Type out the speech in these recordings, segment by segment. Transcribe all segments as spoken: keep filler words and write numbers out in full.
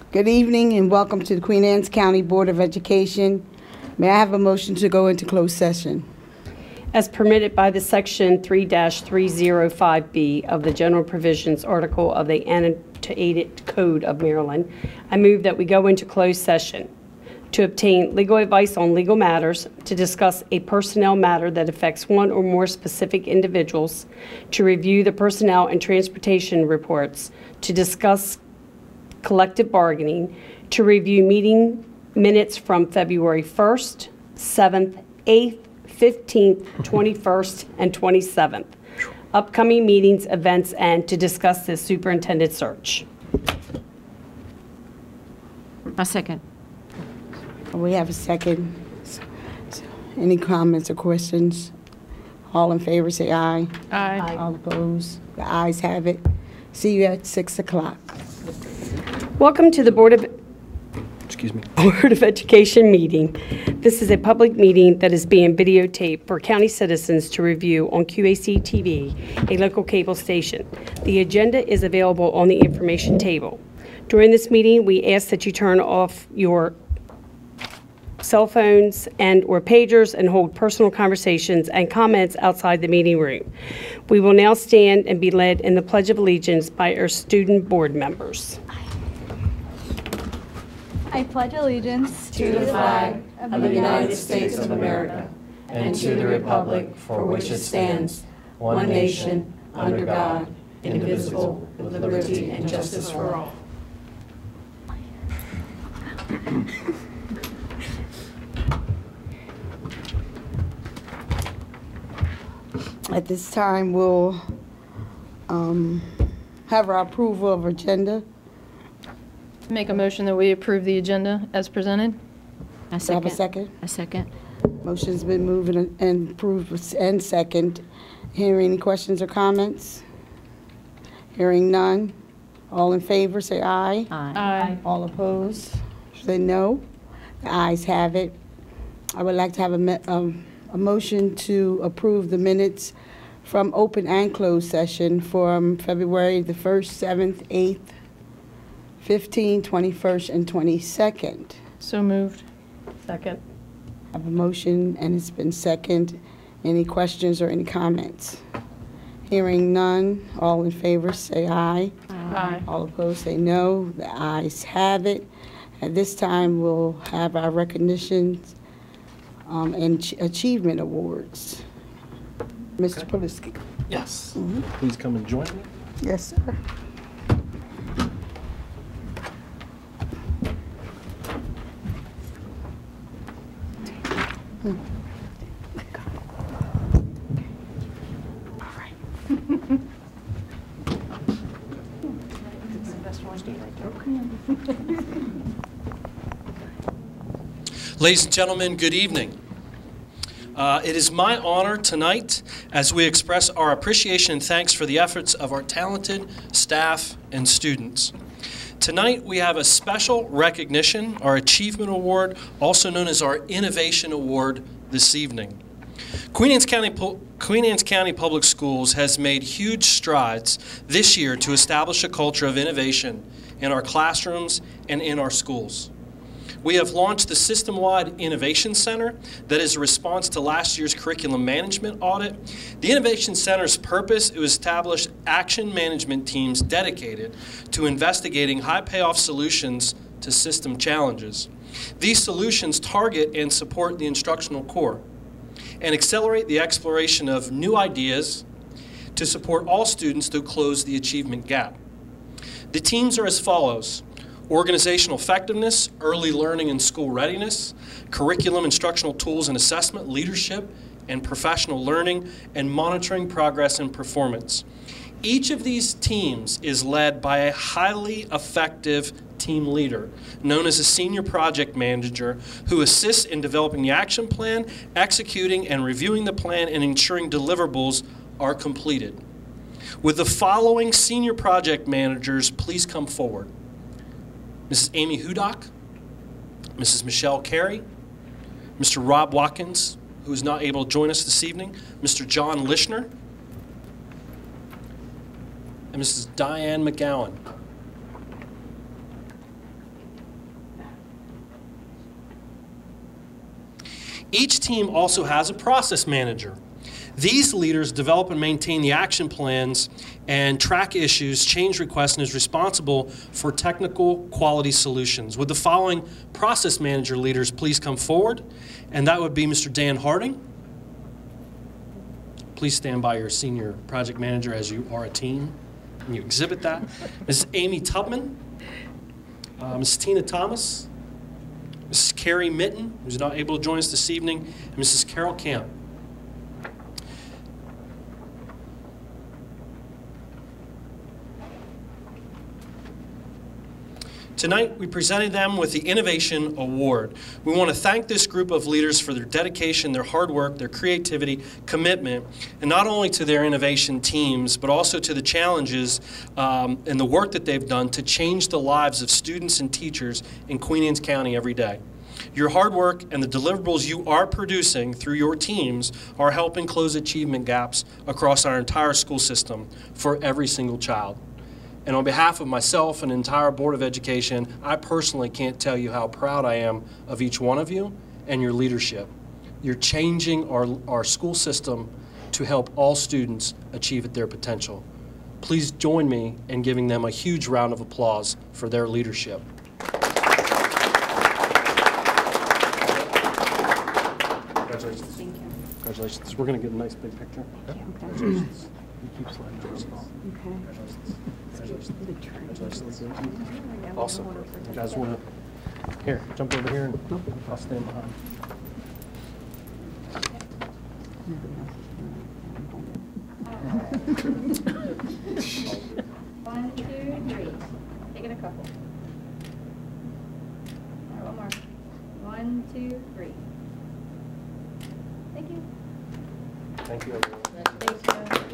Good evening and welcome to the Queen Anne's County Board of Education. May I have a motion to go into closed session? As permitted by the Section three dash three oh five B of the General Provisions Article of the Annotated Code of Maryland, I move that we go into closed session to obtain legal advice on legal matters, to discuss a personnel matter that affects one or more specific individuals, to review the personnel and transportation reports, to discuss collective bargaining, to review meeting minutes from February first, seventh, eighth, fifteenth, twenty-first, and twenty-seventh, upcoming meetings, events, and to discuss the superintendent search. A second. We have a second. Any comments or questions? All in favor say aye. Aye. All opposed? The ayes have it. See you at six o'clock. Welcome to the Board of Excuse me. Board of Education meeting. This is a public meeting that is being videotaped for county citizens to review on Q A C T V, a local cable station. The agenda is available on the information table. During this meeting, we ask that you turn off your cell phones and or pagers and hold personal conversations and comments outside the meeting room. We will now stand and be led in the Pledge of Allegiance by our student board members. I pledge allegiance to the flag of the United States of America and to the republic for which it stands, one nation, under God, indivisible, with liberty and justice for all. At this time, we'll um, have our approval of agenda. Make a motion that we approve the agenda as presented. A Do I have a second. second? A second. Motion's been moved and- and approved and second. Hearing any questions or comments? Hearing none. All in favor, say aye. Aye. Aye. All opposed, say no. The ayes have it. I would like to have a, me- um, a motion to approve the minutes from open and closed session from February the first, seventh, eighth, fifteenth, twenty-first, and twenty-second. So moved. Second. I have a motion and it's been second. Any questions or any comments? Hearing none, all in favor say aye. Aye. All opposed say no. The ayes have it. At this time, we'll have our recognitions um, and ch- achievement awards. Mister Okay. Polisky. Yes. Mhm. Please come and join me. Yes, sir. Hmm. All right. Ladies and gentlemen, good evening. Uh, it is my honor tonight as we express our appreciation and thanks for the efforts of our talented staff and students. Tonight we have a special recognition, our Achievement Award, also known as our Innovation Award this evening. Queen Anne's County, Queen Anne's County Public Schools has made huge strides this year to establish a culture of innovation in our classrooms and in our schools. We have launched the system-wide Innovation Center that is a response to last year's curriculum management audit. The Innovation Center's purpose is to establish action management teams dedicated to investigating high payoff solutions to system challenges. These solutions target and support the instructional core and accelerate the exploration of new ideas to support all students to close the achievement gap. The teams are as follows: organizational effectiveness, early learning and school readiness, curriculum, instructional tools and assessment, leadership and professional learning, and monitoring progress and performance. Each of these teams is led by a highly effective team leader, known as a senior project manager, who assists in developing the action plan, executing and reviewing the plan, and ensuring deliverables are completed. With the following senior project managers, please come forward. Missus Amy Hudock, Missus Michelle Carey, Mister Rob Watkins, who is not able to join us this evening, Mister John Lishner, and Missus Diane McGowan. Each team also has a process manager. These leaders develop and maintain the action plans and track issues, change requests, and is responsible for technical quality solutions. Would the following process manager leaders please come forward? And that would be Mister Dan Harding. Please stand by your senior project manager as you are a team and you exhibit that. Missus Amy Tubman, uh, Missus Tina Thomas, Missus Carrie Mitten, who's not able to join us this evening, and Missus Carol Camp. Tonight, we presented them with the Innovation Award. We want to thank this group of leaders for their dedication, their hard work, their creativity, commitment, and not only to their innovation teams, but also to the challenges um, and the work that they've done to change the lives of students and teachers in Queen Anne's County every day. Your hard work and the deliverables you are producing through your teams are helping close achievement gaps across our entire school system for every single child. And on behalf of myself and the entire Board of Education, I personally can't tell you how proud I am of each one of you and your leadership. You're changing our, our school system to help all students achieve at their potential. Please join me in giving them a huge round of applause for their leadership. Congratulations. Thank you. Congratulations. We're going to get a nice big picture. Okay. Congratulations. You keep sliding. Congratulations. Okay. Congratulations. Congratulations. Awesome. You guys want to, here, jump over here and I'll stand behind. One, two, three. Take it a couple. All right, one more. One, two, three. Thank you. Thank you, everyone. Thank you.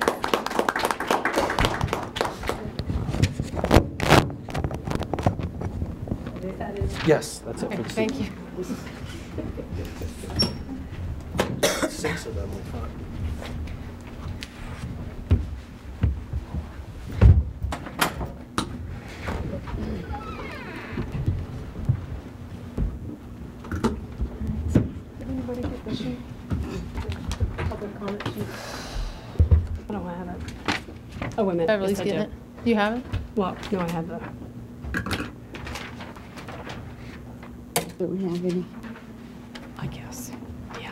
Yes, that's it. Okay, for the thank you. Six of them will front. Did anybody get the sheet? Public comment sheet? I don't have it. Oh, wait a minute. Beverly's Yes, I getting do. it. You have it? Well, no, I have the, Do we have any? I guess, yeah.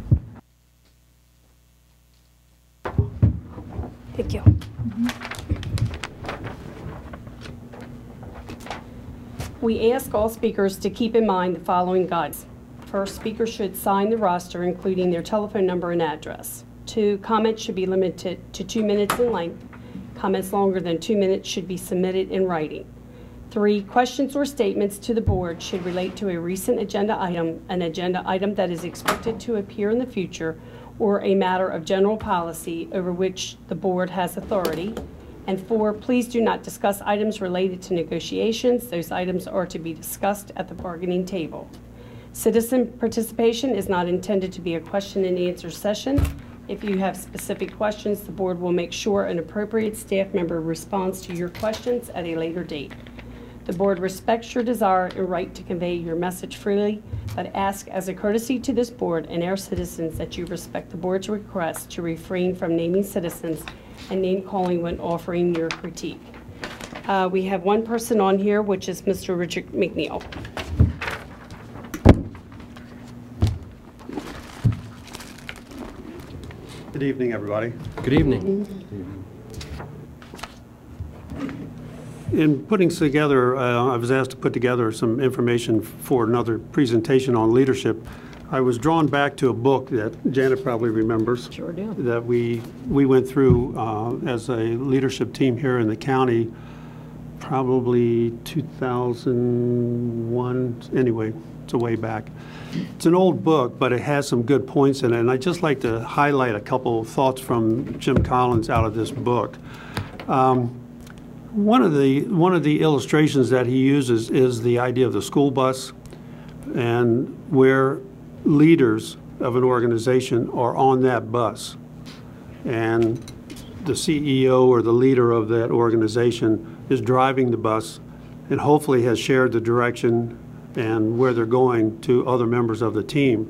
Thank you. We ask all speakers to keep in mind the following guides. First, speakers should sign the roster, including their telephone number and address. Two, comments should be limited to two minutes in length. Comments longer than two minutes should be submitted in writing. Three, questions or statements to the board should relate to a recent agenda item, an agenda item that is expected to appear in the future, or a matter of general policy over which the board has authority. And four, please do not discuss items related to negotiations. Those items are to be discussed at the bargaining table. Citizen participation is not intended to be a question and answer session. If you have specific questions, the board will make sure an appropriate staff member responds to your questions at a later date. The board respects your desire and right to convey your message freely, but ask as a courtesy to this board and our citizens that you respect the board's request to refrain from naming citizens and name-calling when offering your critique. Uh, we have one person on here, which is Mister Richard McNeil. Good evening, everybody. Good evening. In putting together, uh, I was asked to put together some information for another presentation on leadership. I was drawn back to a book that Janet probably remembers. Sure do. That we, we went through uh, as a leadership team here in the county, probably two thousand one, anyway, it's a way back. It's an old book, but it has some good points in it, and I'd just like to highlight a couple of thoughts from Jim Collins out of this book. Um, one of the one of the illustrations that he uses is the idea of the school bus, and where leaders of an organization are on that bus, and the C E O or the leader of that organization is driving the bus and hopefully has shared the direction and where they're going to other members of the team.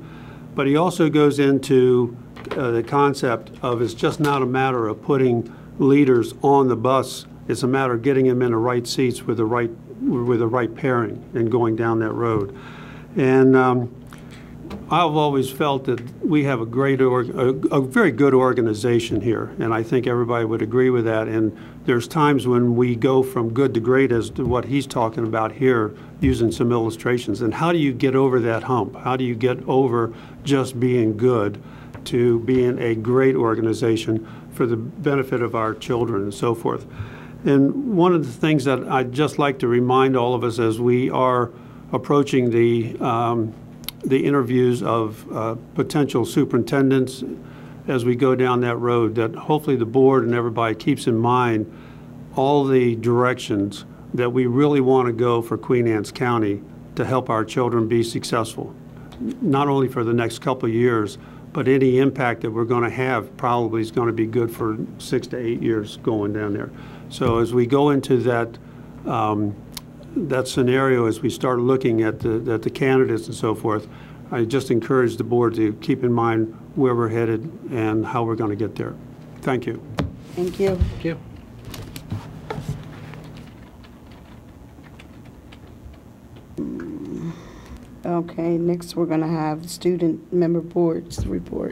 But he also goes into uh, the concept of it's just not a matter of putting leaders on the bus. It's a matter of getting them in the right seats with the right with the right pairing and going down that road. And um, I've always felt that we have a great, org a, a very good organization here, and I think everybody would agree with that. And there's times when we go from good to great, as to what he's talking about here, using some illustrations. And how do you get over that hump? How do you get over just being good to being a great organization for the benefit of our children and so forth? And one of the things that I'd just like to remind all of us as we are approaching the um, the interviews of uh, potential superintendents as we go down that road, that hopefully the board and everybody keeps in mind all the directions that we really want to go for Queen Anne's County to help our children be successful, not only for the next couple of years, but any impact that we're going to have probably is going to be good for six to eight years going down there. So as we go into that um, that scenario, as we start looking at the, at the candidates and so forth, I just encourage the board to keep in mind where we're headed and how we're going to get there. Thank you. Thank you. Thank you. Okay, next we're going to have student member boards report.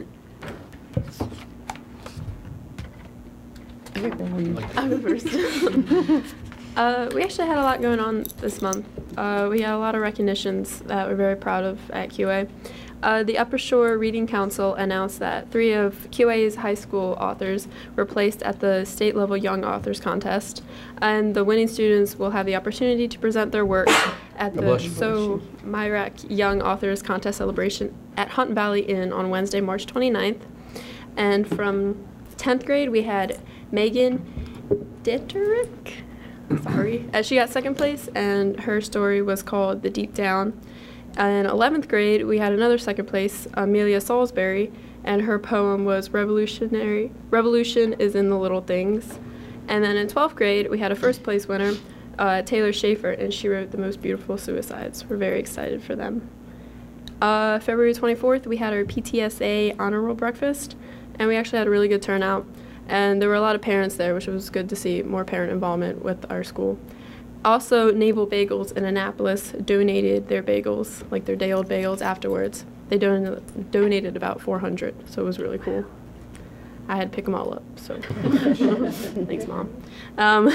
I'll go first. uh, we actually had a lot going on this month. Uh, we had a lot of recognitions that we're very proud of at Q A. Uh, the Upper Shore Reading Council announced that three of Q A's high school authors were placed at the state level Young Authors Contest, and the winning students will have the opportunity to present their work at the So Myrac Young Authors Contest celebration at Hunt Valley Inn on Wednesday, March twenty-ninth. And from tenth grade, we had Megan Ditterick, sorry, as she got second place, and her story was called The Deep Down. In eleventh grade, we had another second place, Amelia Salisbury, and her poem was Revolutionary. Revolution is in the Little Things. And then in twelfth grade, we had a first place winner, uh, Taylor Schaefer, and she wrote The Most Beautiful Suicides. We're very excited for them. Uh, February twenty-fourth, we had our P T S A honor roll breakfast, and we actually had a really good turnout. And there were a lot of parents there, which was good to see more parent involvement with our school. Also, Naval Bagels in Annapolis donated their bagels, like their day-old bagels, afterwards. They don donated about four hundred, so it was really cool. I had to pick them all up, so thanks, Mom. Um,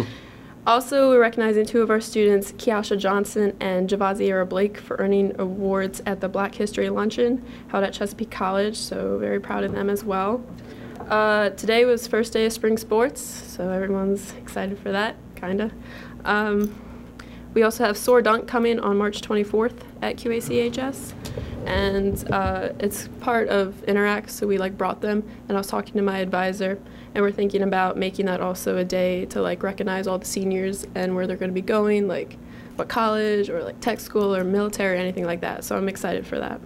also, we're recognizing two of our students, Kiasha Johnson and Javaziera Blake, for earning awards at the Black History Luncheon held at Chesapeake College, so very proud of them as well. Uh, today was first day of spring sports, so everyone's excited for that, kinda. Um, we also have Soar Dunk coming on March twenty-fourth at Q A C H S, and uh, it's part of Interact, so we like brought them, and I was talking to my advisor, and we're thinking about making that also a day to like recognize all the seniors and where they're going to be going, like what college or like tech school or military or anything like that, so I'm excited for that.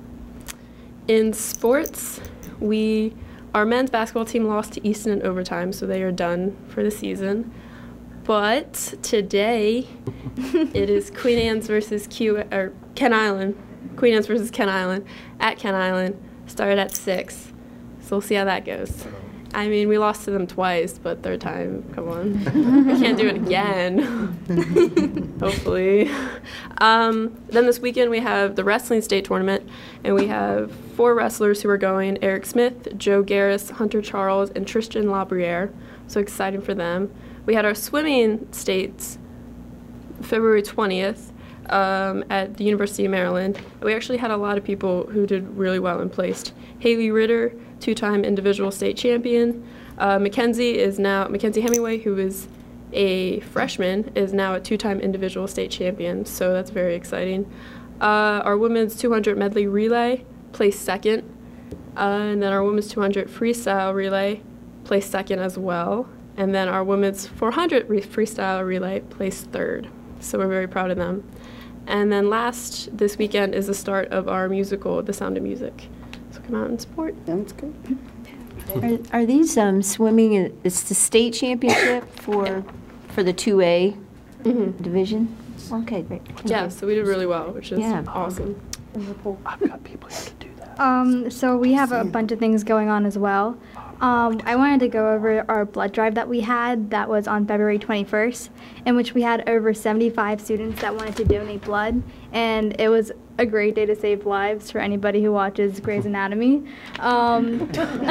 In sports, we Our men's basketball team lost to Easton in overtime, so they are done for the season. But today, it is Queen Anne's versus Q or Ken Island. Queen Anne's versus Ken Island at Ken Island. Started at six, so we'll see how that goes. I mean, we lost to them twice, but third time, come on, we can't do it again. Hopefully. Um, then this weekend we have the wrestling state tournament, and we have four wrestlers who are going: Eric Smith, Joe Garris, Hunter Charles, and Tristan Labriere. So exciting for them. We had our swimming states February twentieth um, at the University of Maryland. We actually had a lot of people who did really well and placed. Haley Ritter, two-time individual state champion. Uh, Mackenzie is now, Mackenzie Hemingway, who is a freshman, is now a two-time individual state champion, so that's very exciting. Uh, our women's two hundred medley relay placed second, uh, and then our women's two hundred freestyle relay placed second as well, and then our women's four hundred re freestyle relay placed third, so we're very proud of them. And then last, this weekend is the start of our musical, The Sound of Music. So come out and support. Sounds good. Are, are these um, swimming, uh, it's the state championship for for the two A Mm-hmm. division? Okay, great. Thank Yeah, you. so we did really well, which is Yeah. awesome. I've got people here to do that. Um, so we have a bunch of things going on as well. Um, I wanted to go over our blood drive that we had that was on February twenty-first, in which we had over seventy-five students that wanted to donate blood, and it was a great day to save lives for anybody who watches Grey's Anatomy. Um,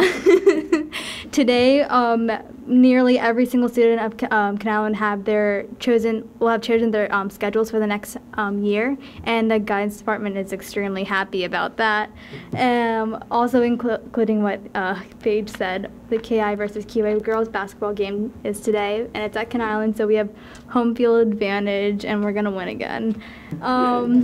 today, um, nearly every single student of um, Canal have their chosen will have chosen their um, schedules for the next um, year, and the guidance department is extremely happy about that. Um, also, inclu including what uh, Paige said, the K I versus Q A girls basketball game is today, and it's at Can Island, so we have home field advantage, and we're gonna win again. Um,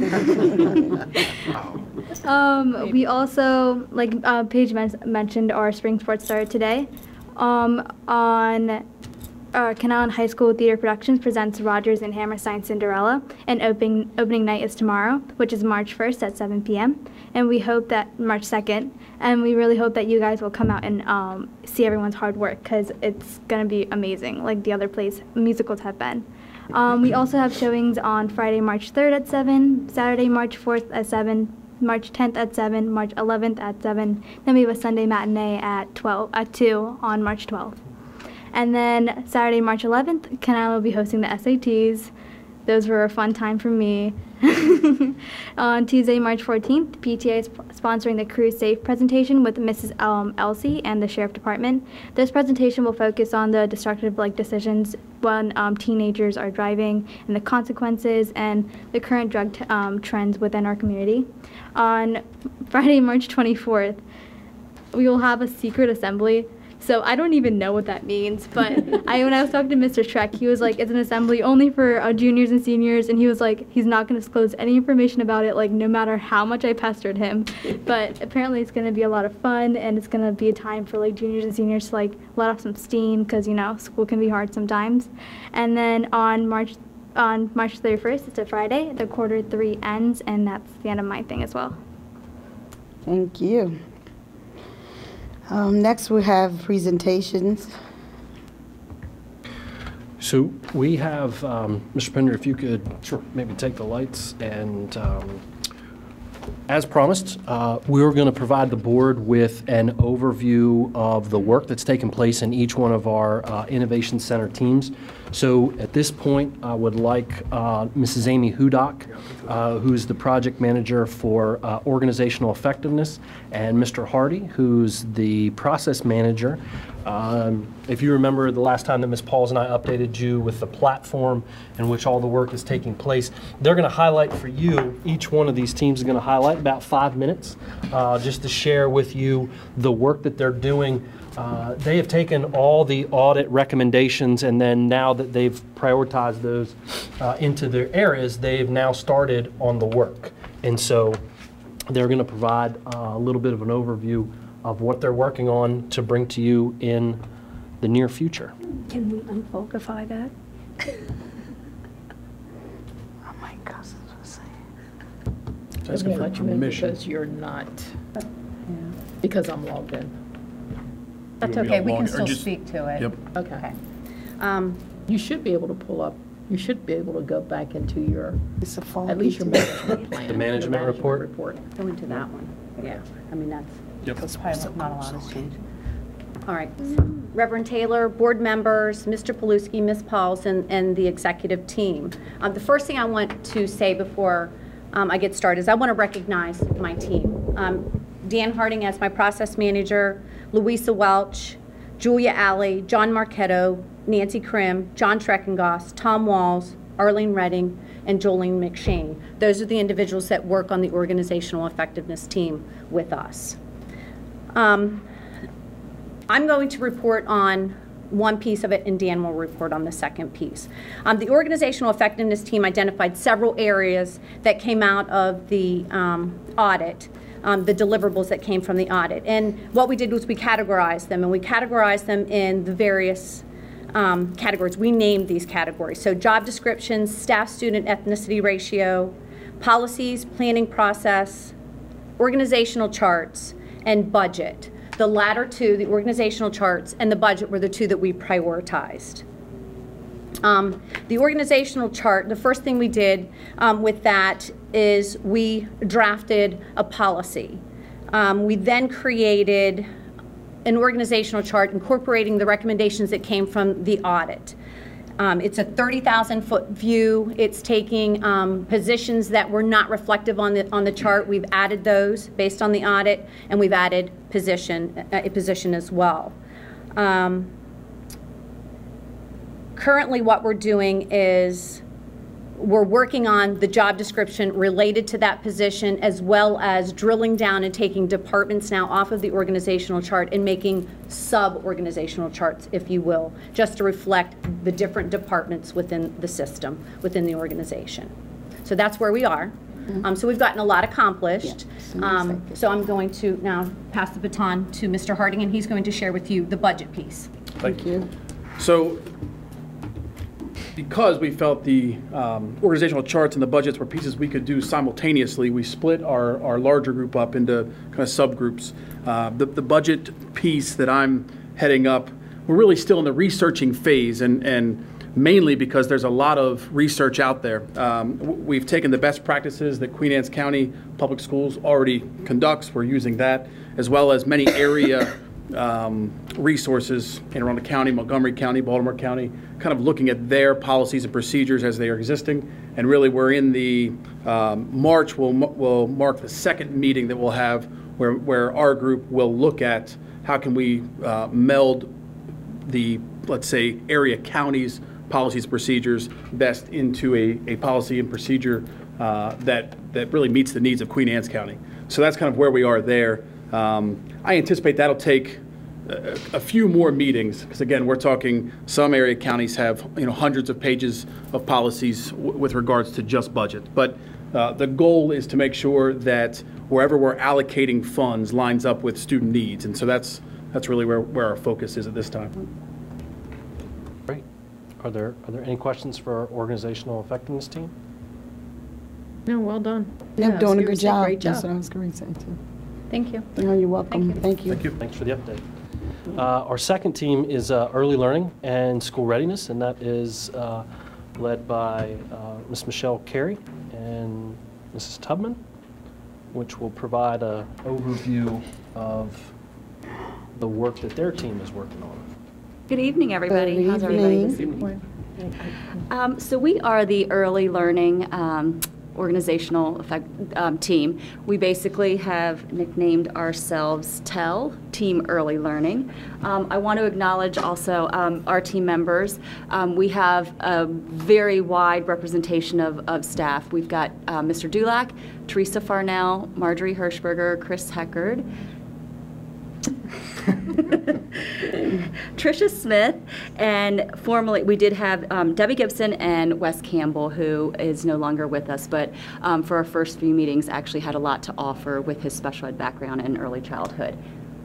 um, we also, like uh, Paige men mentioned, our spring sports started today. Um, on uh, Can Island High School Theater Productions presents Rogers and Hammerstein Cinderella, and opening opening night is tomorrow, which is March first at seven p m And we hope that March second, and we really hope that you guys will come out and um, see everyone's hard work, because it's gonna be amazing, like the other place musicals have been. Um, we also have showings on Friday, March third at seven, Saturday, March fourth at seven, March tenth at seven, March eleventh at seven. Then we have a Sunday matinee at twelve at two on March twelfth. And then Saturday, March eleventh, Can Island will be hosting the S A Ts. Those were a fun time for me. On Tuesday, March fourteenth, P T A is sp sponsoring the Crew Safe presentation with Missus Um, Elsie and the Sheriff Department. This presentation will focus on the destructive like decisions when um, teenagers are driving, and the consequences and the current drug t um, trends within our community. On Friday, March twenty-fourth, we will have a secret assembly. So I don't even know what that means, but I, when I was talking to Mister Trek, he was like, it's an assembly only for uh, juniors and seniors, and he was like, he's not going to disclose any information about it, like no matter how much I pestered him. But apparently it's going to be a lot of fun, and it's going to be a time for like juniors and seniors to like let off some steam, because you know, school can be hard sometimes. And then on March on March thirty-first, it's a Friday, the quarter three ends, and that's the end of my thing as well. Thank you. Um, next, we have presentations. So we have, um, Mister Pender, if you could sure. maybe take the lights, and um, as promised, uh, we're going to provide the board with an overview of the work that's taken place in each one of our uh, Innovation Center teams. So at this point, I would like uh, Missus Amy Hudock, uh, who's the project manager for uh, organizational effectiveness, and Mister Hardy, who's the process manager. Um, if you remember the last time that Miz Pauls and I updated you with the platform in which all the work is taking place, they're going to highlight for you, each one of these teams is going to highlight about five minutes uh, just to share with you the work that they're doing. Uh, they have taken all the audit recommendations, and then now that they've prioritized those uh, into their areas, they've now started on the work. And so they're going to provide uh, a little bit of an overview of what they're working on to bring to you in the near future. Can we unfolkify that? Oh my gosh, that's what I'm going to let you in because you're not, yeah. because I'm logged in. That's okay, we can still speak to it. Yep. Okay. okay. Um, you should be able to pull up, you should be able to go back into your, it's a fall at least your management plan. The management, management report? report. Go into that one. Yeah, I mean, that's, yep. that's probably not a lot has changed. All right. Reverend Taylor, board members, Mister Paluski, Miz Pauls, and, and the executive team. Um, the first thing I want to say before um, I get started is I want to recognize my team. Um, Dan Harding as my process manager, Louisa Welch, Julia Alley, John Marchetto, Nancy Krim, John Treckengoss, Tom Walls, Arlene Redding, and Jolene McShane. Those are the individuals that work on the organizational effectiveness team with us. Um, I'm going to report on one piece of it, and Dan will report on the second piece. Um, the organizational effectiveness team identified several areas that came out of the um, audit. Um, the deliverables that came from the audit. And what we did was we categorized them, and we categorized them in the various um, categories. We named these categories. So job descriptions, staff-student ethnicity ratio, policies, planning process, organizational charts, and budget. The latter two, the organizational charts and the budget, were the two that we prioritized. Um, the organizational chart, the first thing we did um, with that is we drafted a policy. Um, we then created an organizational chart incorporating the recommendations that came from the audit. Um, it's a thirty thousand foot view. It's taking um, positions that were not reflective on the on the chart. We've added those based on the audit, and we've added position a position as well. Um, currently, what we're doing is we're working on the job description related to that position, as well as drilling down and taking departments now off of the organizational chart and making sub-organizational charts, if you will, just to reflect the different departments within the system, within the organization. So that's where we are. Mm-hmm. um, so we've gotten a lot accomplished. Yeah, um, so I'm going to now pass the baton to Mister Harding, and he's going to share with you the budget piece. Thank you. So, because we felt the um, organizational charts and the budgets were pieces we could do simultaneously, we split our, our larger group up into kind of subgroups. Uh, the, the budget piece that I'm heading up, we're really still in the researching phase, and, and mainly because there's a lot of research out there. Um, we've taken the best practices that Queen Anne's County Public Schools already conducts. We're using that, as well as many area Um, resources in Arundel County, Montgomery County, Baltimore County, kind of looking at their policies and procedures as they are existing. And really, we're in the um, March will will mark the second meeting that we'll have where where our group will look at how can we uh, meld the, let's say, area counties policies and procedures best into a, a policy and procedure uh, that that really meets the needs of Queen Anne's County. So that's kind of where we are there. Um, I anticipate that'll take a, a few more meetings, because again, we're talking some area counties have you know hundreds of pages of policies w with regards to just budget. But uh, the goal is to make sure that wherever we're allocating funds lines up with student needs, and so that's that's really where, where our focus is at this time. Great. Are there are there any questions for our organizational effectiveness team? No, well done. They're Yeah, doing a seriously, good job. great job. That's what I was going to say too. Thank you. No, you're welcome. Thank you. Thank you. Thank you. Thanks for the update. Uh, our second team is uh, early learning and school readiness, and that is uh, led by uh, Miz Michelle Carey and Missus Tubman, which will provide an overview of the work that their team is working on. Good evening, everybody. Good How's everybody this evening. evening? Um, so we are the early learning um, organizational effect, um, team. We basically have nicknamed ourselves TEL, Team Early Learning. Um, I want to acknowledge also um, our team members. Um, we have a very wide representation of, of staff. We've got uh, Mister Dulac, Teresa Farnell, Marjorie Hirschberger, Chris Heckard, Tricia Smith, and formerly we did have um, Debbie Gibson and Wes Campbell, who is no longer with us, but um, for our first few meetings actually had a lot to offer with his special ed background in early childhood.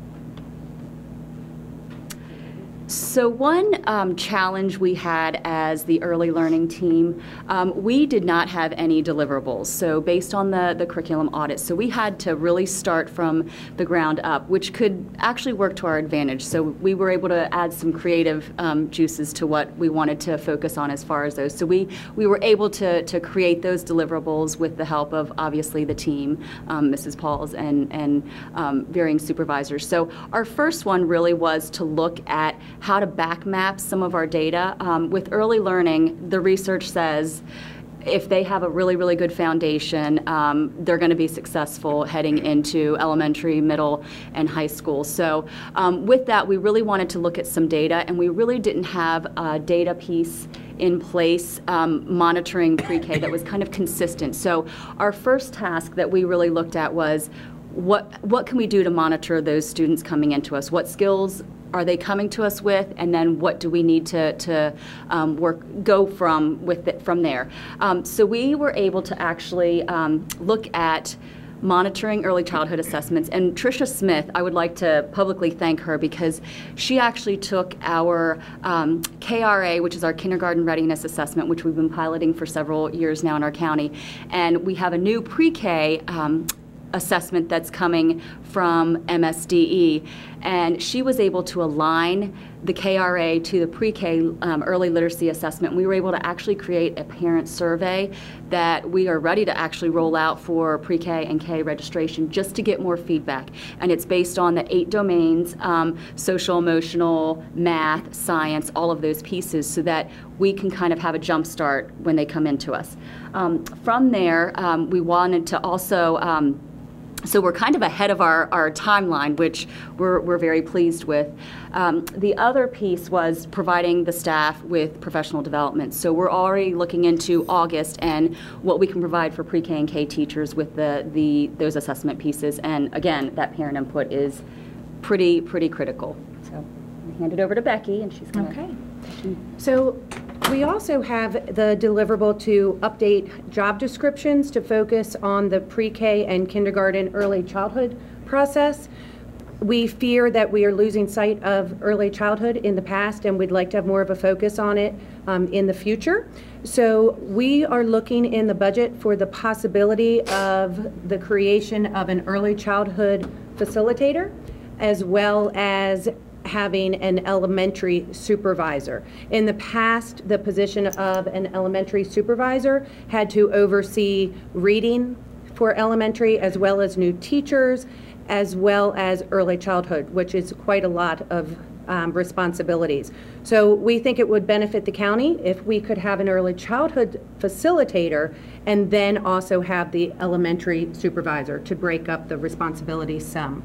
So one um, challenge we had as the early learning team, um, we did not have any deliverables. So based on the, the curriculum audit, so we had to really start from the ground up, which could actually work to our advantage. So we were able to add some creative um, juices to what we wanted to focus on as far as those. So we, we were able to, to create those deliverables with the help of obviously the team, um, Missus Pauls and, and um, varying supervisors. So our first one really was to look at how to back map some of our data. Um, with early learning, the research says if they have a really, really good foundation, um, they're going to be successful heading into elementary, middle, and high school. So um, with that, we really wanted to look at some data, and we really didn't have a data piece in place um, monitoring pre-K that was kind of consistent. So our first task that we really looked at was what, what can we do to monitor those students coming into us? What skills are they coming to us with, and then what do we need to, to um, work go from with it from there? Um, so we were able to actually um, look at monitoring early childhood assessments, and Tricia Smith, I would like to publicly thank her because she actually took our um, K R A, which is our kindergarten readiness assessment, which we've been piloting for several years now in our county, and we have a new pre-K um, assessment that's coming from M S D E, and she was able to align the K R A to the pre-K um, early literacy assessment. We were able to actually create a parent survey that we are ready to actually roll out for pre-K and K registration just to get more feedback. And it's based on the eight domains, um, social, emotional, math, science, all of those pieces, so that we can kind of have a jump start when they come into us. Um, from there, um, we wanted to also um, So we're kind of ahead of our, our timeline, which we're, we're very pleased with. Um, the other piece was providing the staff with professional development. So we're already looking into August and what we can provide for pre-K and K teachers with the, the those assessment pieces. And again, that parent input is pretty, pretty critical. So I'll hand it over to Becky, and she's going to... Okay. So we also have the deliverable to update job descriptions to focus on the pre-K and kindergarten early childhood process. We fear that we are losing sight of early childhood in the past, and we'd like to have more of a focus on it um, in the future. So we are looking in the budget for the possibility of the creation of an early childhood facilitator, as well as having an elementary supervisor. In the past, the position of an elementary supervisor had to oversee reading for elementary, as well as new teachers, as well as early childhood, which is quite a lot of um, responsibilities. So we think it would benefit the county if we could have an early childhood facilitator and then also have the elementary supervisor to break up the responsibilities some.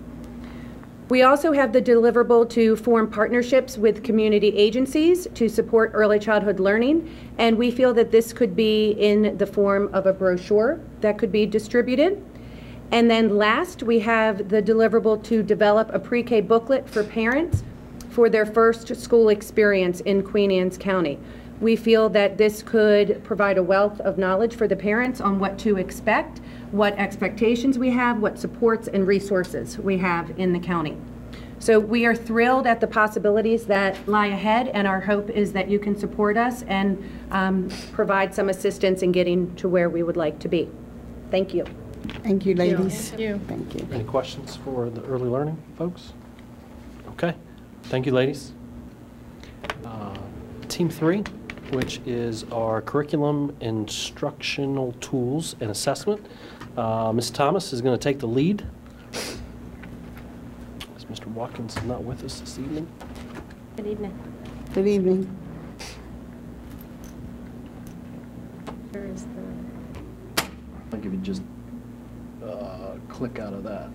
We also have the deliverable to form partnerships with community agencies to support early childhood learning, and we feel that this could be in the form of a brochure that could be distributed. And then last, we have the deliverable to develop a pre-K booklet for parents for their first school experience in Queen Anne's County. We feel that this could provide a wealth of knowledge for the parents on what to expect, what expectations we have, what supports and resources we have in the county. So we are thrilled at the possibilities that lie ahead, and our hope is that you can support us and um, provide some assistance in getting to where we would like to be. Thank you. Thank you, ladies. Thank you. Thank you. Any questions for the early learning folks? Okay. Thank you, ladies. Uh, team three, which is our curriculum, instructional tools, and assessment. Uh, Miz Thomas is going to take the lead. As Mister Watkins is not with us this evening. Good evening. Good evening. Where is the... I'll give you just uh, click out of that.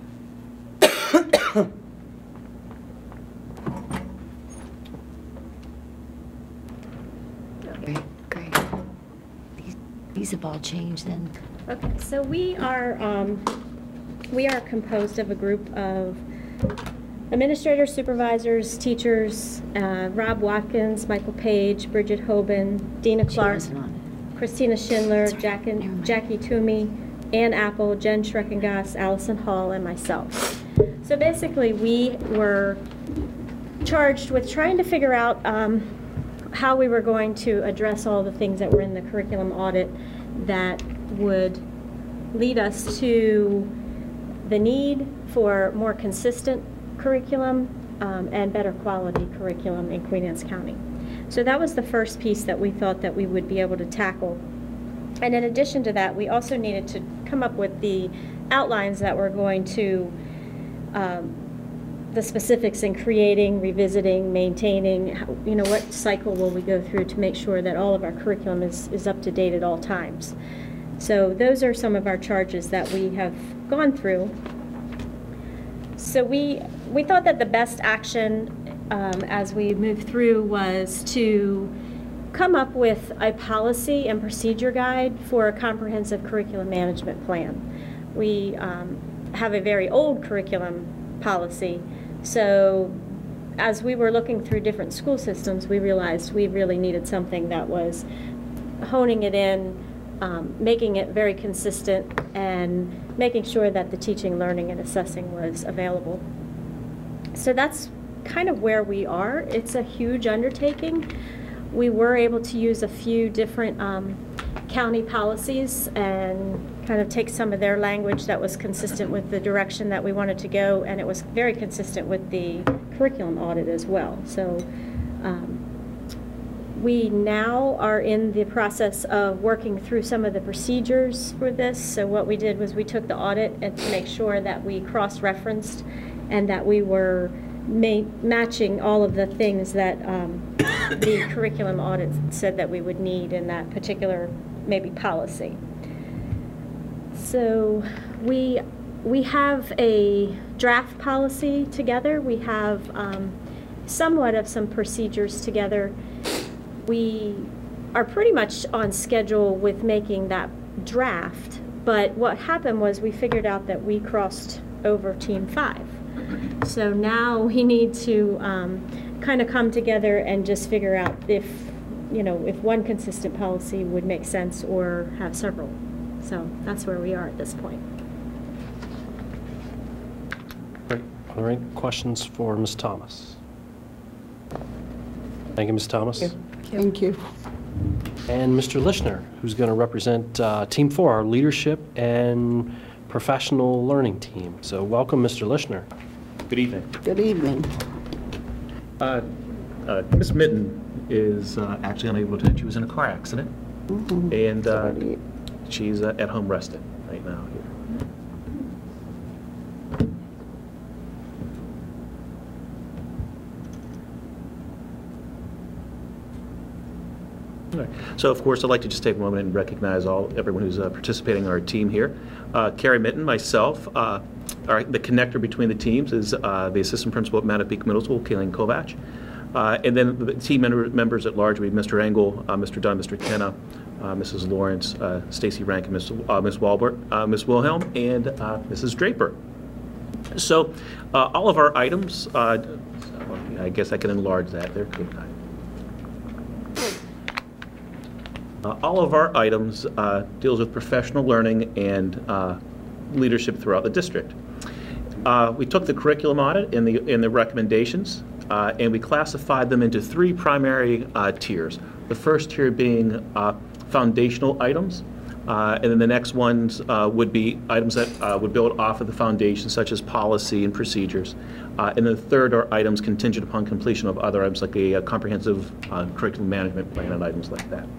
Great, great. These, these have all changed then. Okay, so we are um, we are composed of a group of administrators, supervisors, teachers, uh, Rob Watkins, Michael Page, Bridget Hoban, Dina Clark, Christina Schindler, Jack and, Jackie Toomey, Ann Apple, Jen Schreckengass, Allison Hall, and myself. So basically, we were charged with trying to figure out um, how we were going to address all the things that were in the curriculum audit that would lead us to the need for more consistent curriculum um, and better quality curriculum in Queen Anne's County. So that was the first piece that we thought that we would be able to tackle. And in addition to that, we also needed to come up with the outlines that were going to um, the specifics in creating, revisiting, maintaining, how, you know, what cycle will we go through to make sure that all of our curriculum is, is up to date at all times. So those are some of our charges that we have gone through. So we, we thought that the best action um, as we moved through was to come up with a policy and procedure guide for a comprehensive curriculum management plan. We um, have a very old curriculum policy. So as we were looking through different school systems, we realized we really needed something that was honing it in, um, making it very consistent, and making sure that the teaching, learning, and assessing was available. So that's kind of where we are. It's a huge undertaking. We were able to use a few different um, county policies and kind of take some of their language that was consistent with the direction that we wanted to go, and it was very consistent with the curriculum audit as well. So um, we now are in the process of working through some of the procedures for this. So what we did was we took the audit and to make sure that we cross-referenced and that we were ma matching all of the things that um, the curriculum audit said that we would need in that particular maybe policy. So we we have a draft policy together. We have um, somewhat of some procedures together. We are pretty much on schedule with making that draft, but what happened was we figured out that we crossed over Team Five. So now we need to um, kind of come together and just figure out if, you know, if one consistent policy would make sense or have several. So that's where we are at this point. Great. Are there any questions for Miz Thomas? Thank you, Miz Thomas. Thank you. Thank you. And Mister Lishner, who's going to represent uh, Team Four, our leadership and professional learning team. So welcome, Mister Lishner. Good evening. Good evening. Uh, uh, Miss Mitten is uh, actually unable to attend. She was in a car accident, Mm-hmm. and uh, she's uh, at home resting right now here. All right. So, of course, I'd like to just take a moment and recognize all everyone who's uh, participating in our team here. Uh, Carrie Mitten, myself, uh, our, the connector between the teams is uh, the assistant principal at Mount Peak Middle School, Kayleen Kovac. Uh, and then the team member, members at large would be Mister Engel, uh, Mister Dunn, Mister Kenna, uh, Missus Lawrence, uh, Stacy Rank, and Miss Uh, Miss Walbert, uh, Miss Wilhelm, and uh, Missus Draper. So, uh, all of our items, uh, I guess I can enlarge that there, couldn't I? Uh, all of our items uh, deals with professional learning and uh, leadership throughout the district. Uh, we took the curriculum audit and the, and the recommendations, uh, and we classified them into three primary uh, tiers. The first tier being uh, foundational items, uh, and then the next ones uh, would be items that uh, would build off of the foundation, such as policy and procedures. Uh, and the third are items contingent upon completion of other items, like a, a comprehensive uh, curriculum management plan and items like that.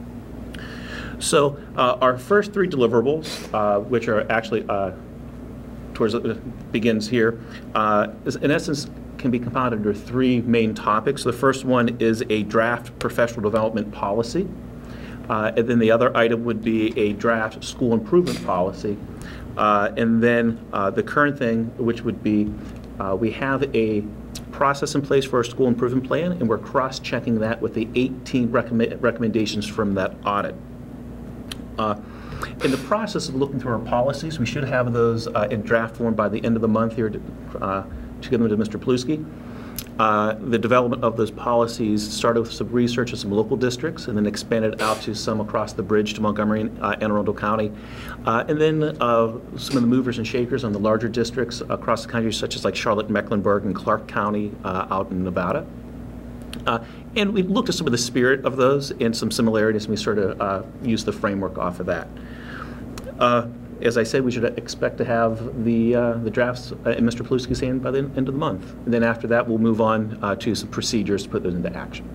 So uh, our first three deliverables, uh, which are actually uh, towards uh, begins here, uh, is in essence can be compounded under three main topics. The first one is a draft professional development policy, uh, and then the other item would be a draft school improvement policy, uh, and then uh, the current thing, which would be uh, we have a process in place for our school improvement plan, and we're cross-checking that with the eighteen recommend recommendations from that audit. Uh, in the process of looking through our policies, we should have those uh, in draft form by the end of the month here to, uh, to give them to Mister Paluski. Uh, the development of those policies started with some research of some local districts and then expanded out to some across the bridge to Montgomery and uh, Anne Arundel County. Uh, and then uh, some of the movers and shakers on the larger districts across the country, such as like Charlotte, Mecklenburg, and Clark County uh, out in Nevada. Uh, and we looked at some of the spirit of those and some similarities, and we sort of uh, used the framework off of that. Uh, as I said, we should expect to have the uh, the drafts in Mister Paluski's hand by the end of the month. And then after that, we'll move on uh, to some procedures to put those into action.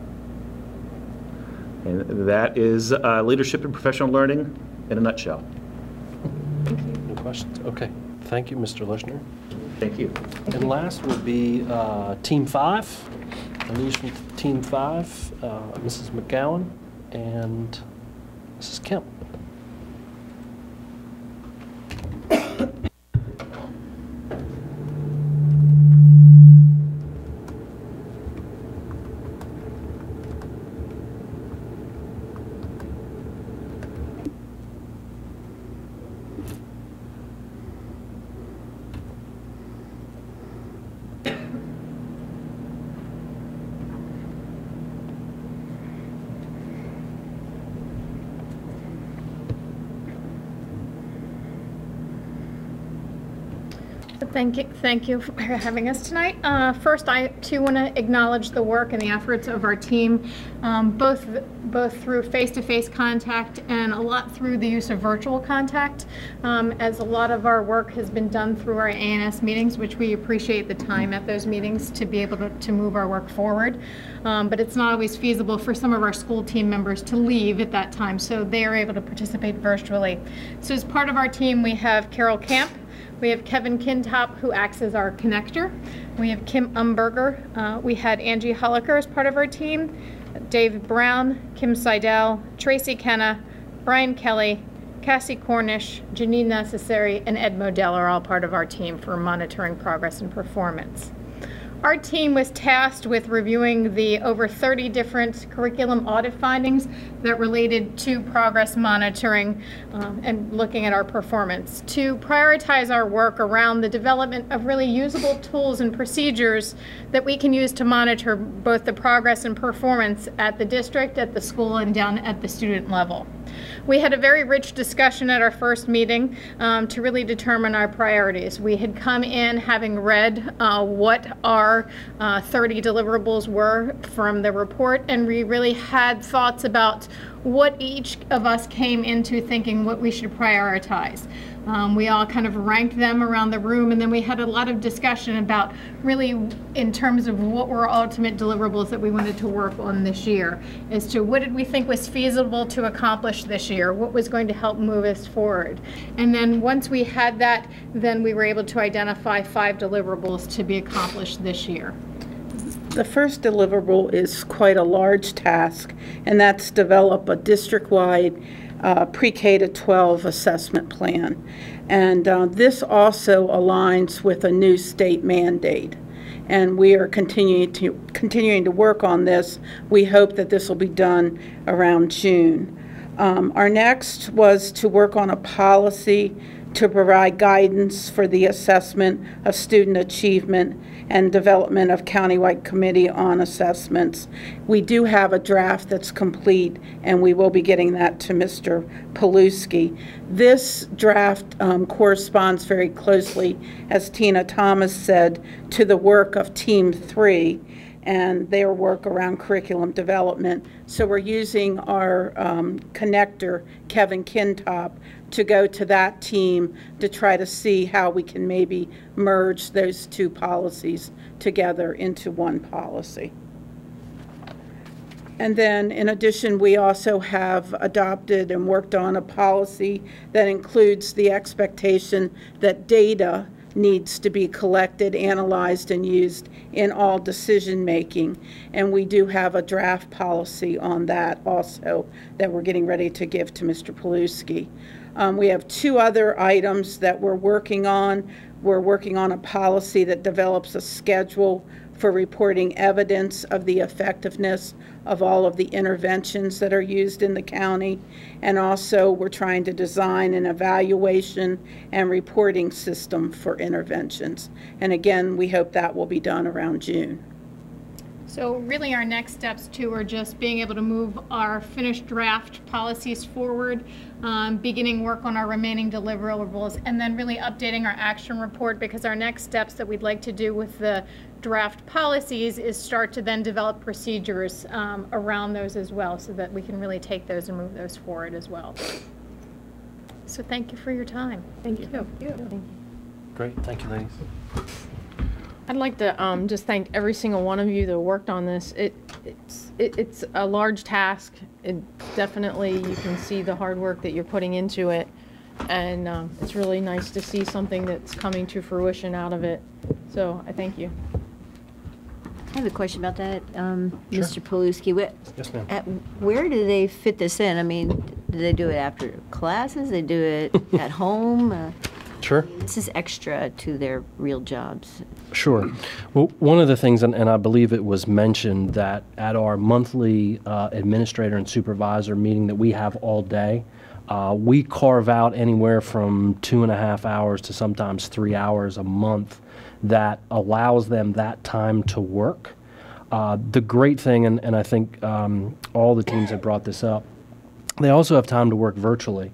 And that is uh, leadership and professional learning in a nutshell. Any questions? Okay. Thank you, Mister Lishner. Thank you. And last would be uh, Team Five. The leaders from Team Five, uh, Missus McGowan and Missus Kemp. Thank you, thank you for having us tonight. Uh, first, I too want to acknowledge the work and the efforts of our team, um, both both through face-to-face contact and a lot through the use of virtual contact, um, as a lot of our work has been done through our A N S meetings, which we appreciate the time at those meetings to be able to, to move our work forward. Um, but it's not always feasible for some of our school team members to leave at that time, so they are able to participate virtually. So as part of our team, we have Carol Camp. We have Kevin Kintop, who acts as our connector. We have Kim Umberger. Uh, we had Angie Holliker as part of our team. Dave Brown, Kim Seidel, Tracy Kenna, Brian Kelly, Cassie Cornish, Janine Necessary, and Ed Modell are all part of our team for monitoring progress and performance. Our team was tasked with reviewing the over thirty different curriculum audit findings that related to progress monitoring um, and looking at our performance, to prioritize our work around the development of really usable tools and procedures that we can use to monitor both the progress and performance at the district, at the school, and down at the student level. We had a very rich discussion at our first meeting um, to really determine our priorities. We had come in having read uh, what our uh, thirty deliverables were from the report, and we really had thoughts about what each of us came into thinking what we should prioritize. Um, we all kind of ranked them around the room, and then we had a lot of discussion about really in terms of what were our ultimate deliverables that we wanted to work on this year, as to what did we think was feasible to accomplish this year, what was going to help move us forward. And then once we had that, then we were able to identify five deliverables to be accomplished this year. The first deliverable is quite a large task, and that's develop a district-wide uh, pre-K to twelve assessment plan. And uh, this also aligns with a new state mandate. And we are continuing to, continuing to work on this. We hope that this will be done around June. Um, our next was to work on a policy to provide guidance for the assessment of student achievement and development of countywide committee on assessments. We do have a draft that's complete, and we will be getting that to Mister Paluski. This draft um, corresponds very closely, as Tina Thomas said, to the work of Team Three and their work around curriculum development. So we're using our um, connector, Kevin Kintop, to go to that team to try to see how we can maybe merge those two policies together into one policy. And then in addition, we also have adopted and worked on a policy that includes the expectation that data needs to be collected, analyzed, and used in all decision making. And we do have a draft policy on that also that we're getting ready to give to Mister Paluski. Um, we have two other items that we're working on. We're working on a policy that develops a schedule for reporting evidence of the effectiveness of all of the interventions that are used in the county. And also we're trying to design an evaluation and reporting system for interventions. And again, we hope that will be done around June. So really our next steps too are just being able to move our finished draft policies forward, um, beginning work on our remaining deliverables, and then really updating our action report, because our next steps that we'd like to do with the draft policies is start to then develop procedures um, around those as well, so that we can really take those and move those forward as well. So thank you for your time. Thank you. Thank you. Thank you. Great, thank you, ladies. I'd like to um, just thank every single one of you that worked on this. It, it's, it, it's a large task. It definitely, you can see the hard work that you're putting into it. And um, it's really nice to see something that's coming to fruition out of it. So I thank you. I have a question about that, um, Sure. Mister Paluski. Where, Yes, ma'am. at, where do they fit this in? I mean, do they do it after classes? They do it at home? Uh, Sure. This is extra to their real jobs. Sure. Well, one of the things, and, and I believe it was mentioned, that at our monthly uh, administrator and supervisor meeting that we have all day, uh, we carve out anywhere from two and a half hours to sometimes three hours a month that allows them that time to work. Uh, the great thing, and, and I think um, all the teams have brought this up, they also have time to work virtually.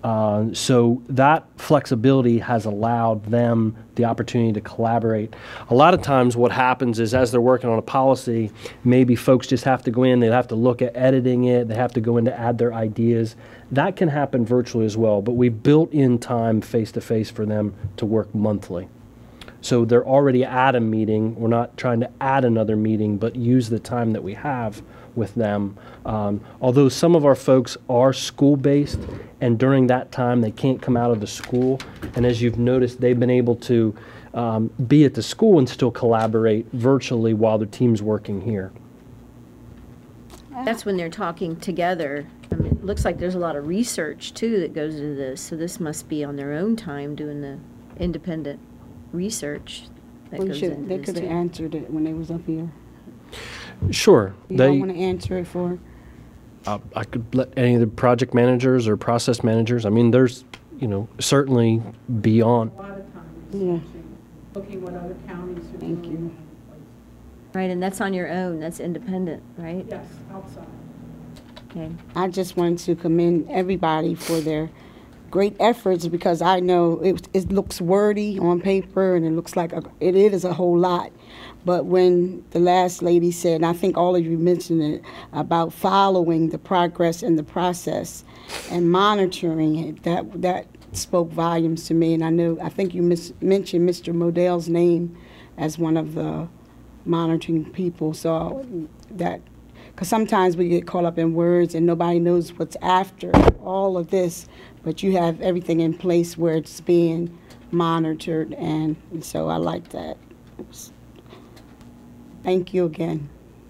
Uh, so that flexibility has allowed them the opportunity to collaborate. A lot of times what happens is as they're working on a policy, maybe folks just have to go in, they have to look at editing it, they have to go in to add their ideas. That can happen virtually as well, but we built in time face-to-face for them to work monthly. So they're already at a meeting. We're not trying to add another meeting, but use the time that we have with them. Um, although some of our folks are school-based, and during that time they can't come out of the school, and as you've noticed, they've been able to um, be at the school and still collaborate virtually while their team's working here. That's when they're talking together. I mean, it looks like there's a lot of research, too, that goes into this, so this must be on their own time doing the independent research that We goes should, into they this, could have too. answered it when they was up here. Sure. You They, don't want to answer it for? uh, I could let any of the project managers or process managers, I mean, there's, you know, certainly beyond. A lot of times, Yeah. looking what other counties are Thank doing. you. Right, and that's on your own, that's independent, right? Yes, outside. Okay. I just wanted to commend everybody for their great efforts, because I know it, it looks wordy on paper and it looks like a, it is a whole lot. But when the last lady said, and I think all of you mentioned it, about following the progress in the process and monitoring it, that that spoke volumes to me. And I know, I think you mis mentioned Mister Modell's name as one of the monitoring people. So that, because sometimes we get caught up in words and nobody knows what's after all of this, but you have everything in place where it's being monitored, and so I like that. It was, thank you again.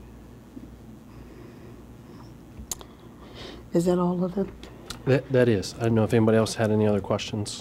Is that all of them? That, that is. I don't know if anybody else had any other questions.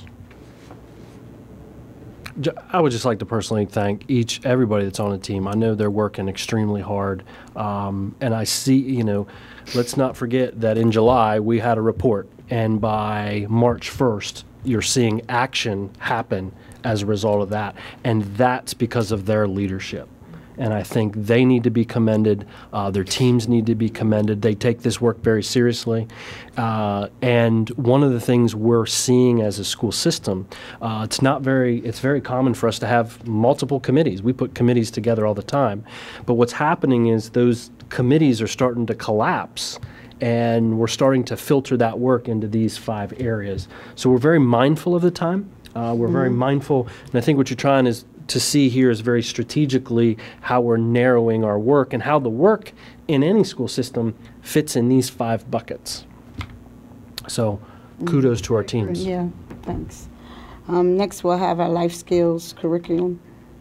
J- I would just like to personally thank each, everybody that's on the team. I know they're working extremely hard. Um, and I see, you know, let's not forget that in July we had a report, and by March first, you're seeing action happen as a result of that. And that's because of their leadership. And I think they need to be commended. Uh, their teams need to be commended. They take this work very seriously. Uh, and one of the things we're seeing as a school system, uh, it's not very, it's very common for us to have multiple committees. We put committees together all the time. But what's happening is those committees are starting to collapse, and we're starting to filter that work into these five areas. So we're very mindful of the time. Uh, we're very Mhm. mindful, and I think what you're trying is to see here is very strategically how we're narrowing our work and how the work in any school system fits in these five buckets. So kudos to our teams. Yeah, thanks. Um, next, we'll have our life skills curriculum.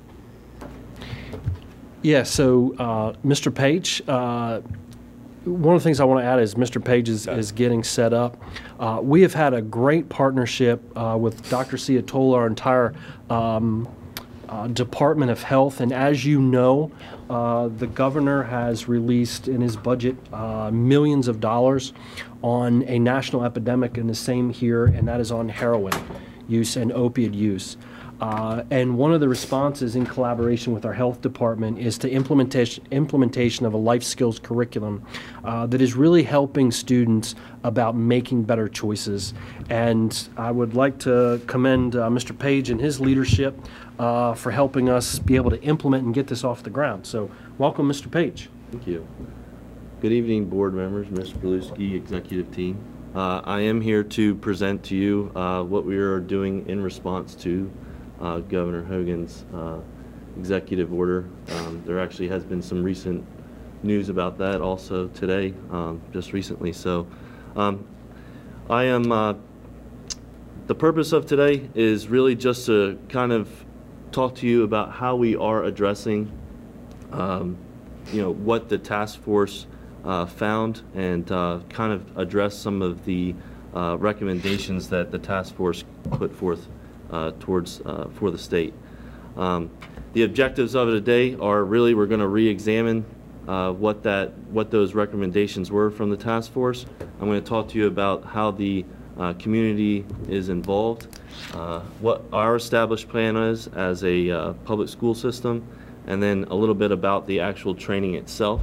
Yeah, so uh, Mister Page, uh, one of the things I want to add is Mister Page is, is getting set up. Uh, we have had a great partnership uh, with Doctor Ciatola, our entire um, uh, Department of Health. And as you know, uh, the governor has released in his budget uh, millions of dollars on a national epidemic, and the same here, and that is on heroin use and opiate use. Uh, and one of the responses in collaboration with our health department is to implementation, implementation of a life skills curriculum uh, that is really helping students about making better choices. And I would like to commend uh, Mister Page and his leadership uh, for helping us be able to implement and get this off the ground. So welcome, Mister Page. Thank you. Good evening, board members, Mister Paluski, executive team. Uh, I am here to present to you uh, what we are doing in response to Uh, Governor Hogan's uh, executive order. Um, there actually has been some recent news about that also today, um, just recently. So um, I am, uh, the purpose of today is really just to kind of talk to you about how we are addressing, um, you know, what the task force uh, found, and uh, kind of address some of the uh, recommendations that the task force put forth Uh, towards uh, for the state. Um, the objectives of it today are really we're going to re-examine uh, what that what those recommendations were from the task force. I'm going to talk to you about how the uh, community is involved, uh, what our established plan is as a uh, public school system, and then a little bit about the actual training itself.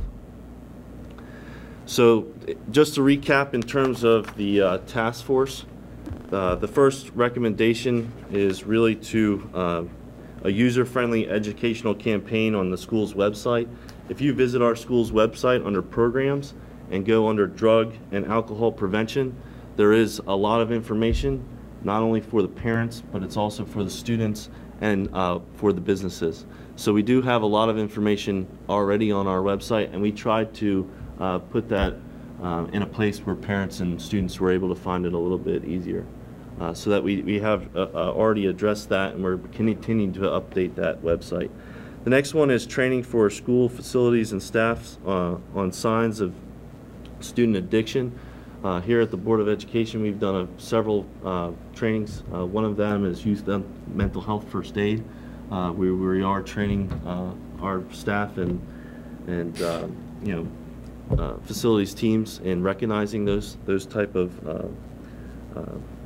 So just to recap in terms of the uh, task force, Uh, the first recommendation is really to uh, a user-friendly educational campaign on the school's website. If you visit our school's website under programs and go under drug and alcohol prevention, there is a lot of information, not only for the parents, but it's also for the students and uh, for the businesses. So we do have a lot of information already on our website, and we tried to uh, put that uh, in a place where parents and students were able to find it a little bit easier. Uh, so that we, we have uh, uh, already addressed that, and we're continuing to update that website. The next one is training for school facilities and staffs uh, on signs of student addiction. Uh, here at the Board of Education, we've done a, several uh, trainings. Uh, one of them is youth mental health first aid. Uh, we, we are training uh, our staff and, and uh, you know, uh, facilities teams in recognizing those, those type of uh, uh,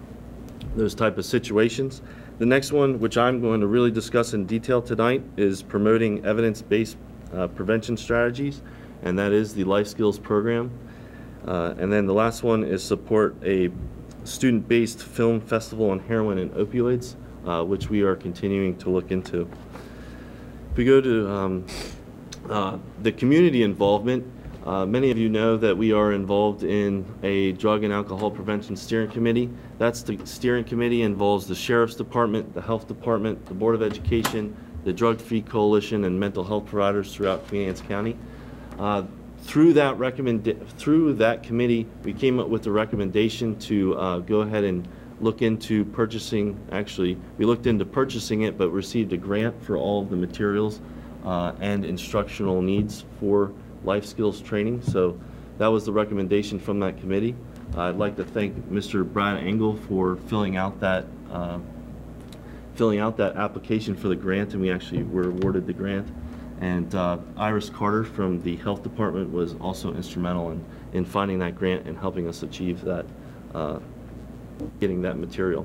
those type of situations. The next one, which I'm going to really discuss in detail tonight, is promoting evidence-based uh, prevention strategies, and that is the Life Skills program. Uh, and then the last one is support a student-based film festival on heroin and opioids, uh, which we are continuing to look into. If we go to um, uh, the community involvement, Uh, many of you know that we are involved in a drug and alcohol prevention steering committee. That's the steering committee involves the Sheriff's Department, the Health Department, the Board of Education, the Drug Free Coalition, and mental health providers throughout Queen Anne's County. Uh, through that recommend through that committee, we came up with a recommendation to uh, go ahead and look into purchasing. Actually, we looked into purchasing it, but received a grant for all of the materials uh, and instructional needs for life skills training. So that was the recommendation from that committee. Uh, I'd like to thank Mister Brad Engel for filling out that uh, filling out that application for the grant, and we actually were awarded the grant. And uh, Iris Carter from the Health Department was also instrumental in, in finding that grant and helping us achieve that, uh, getting that material.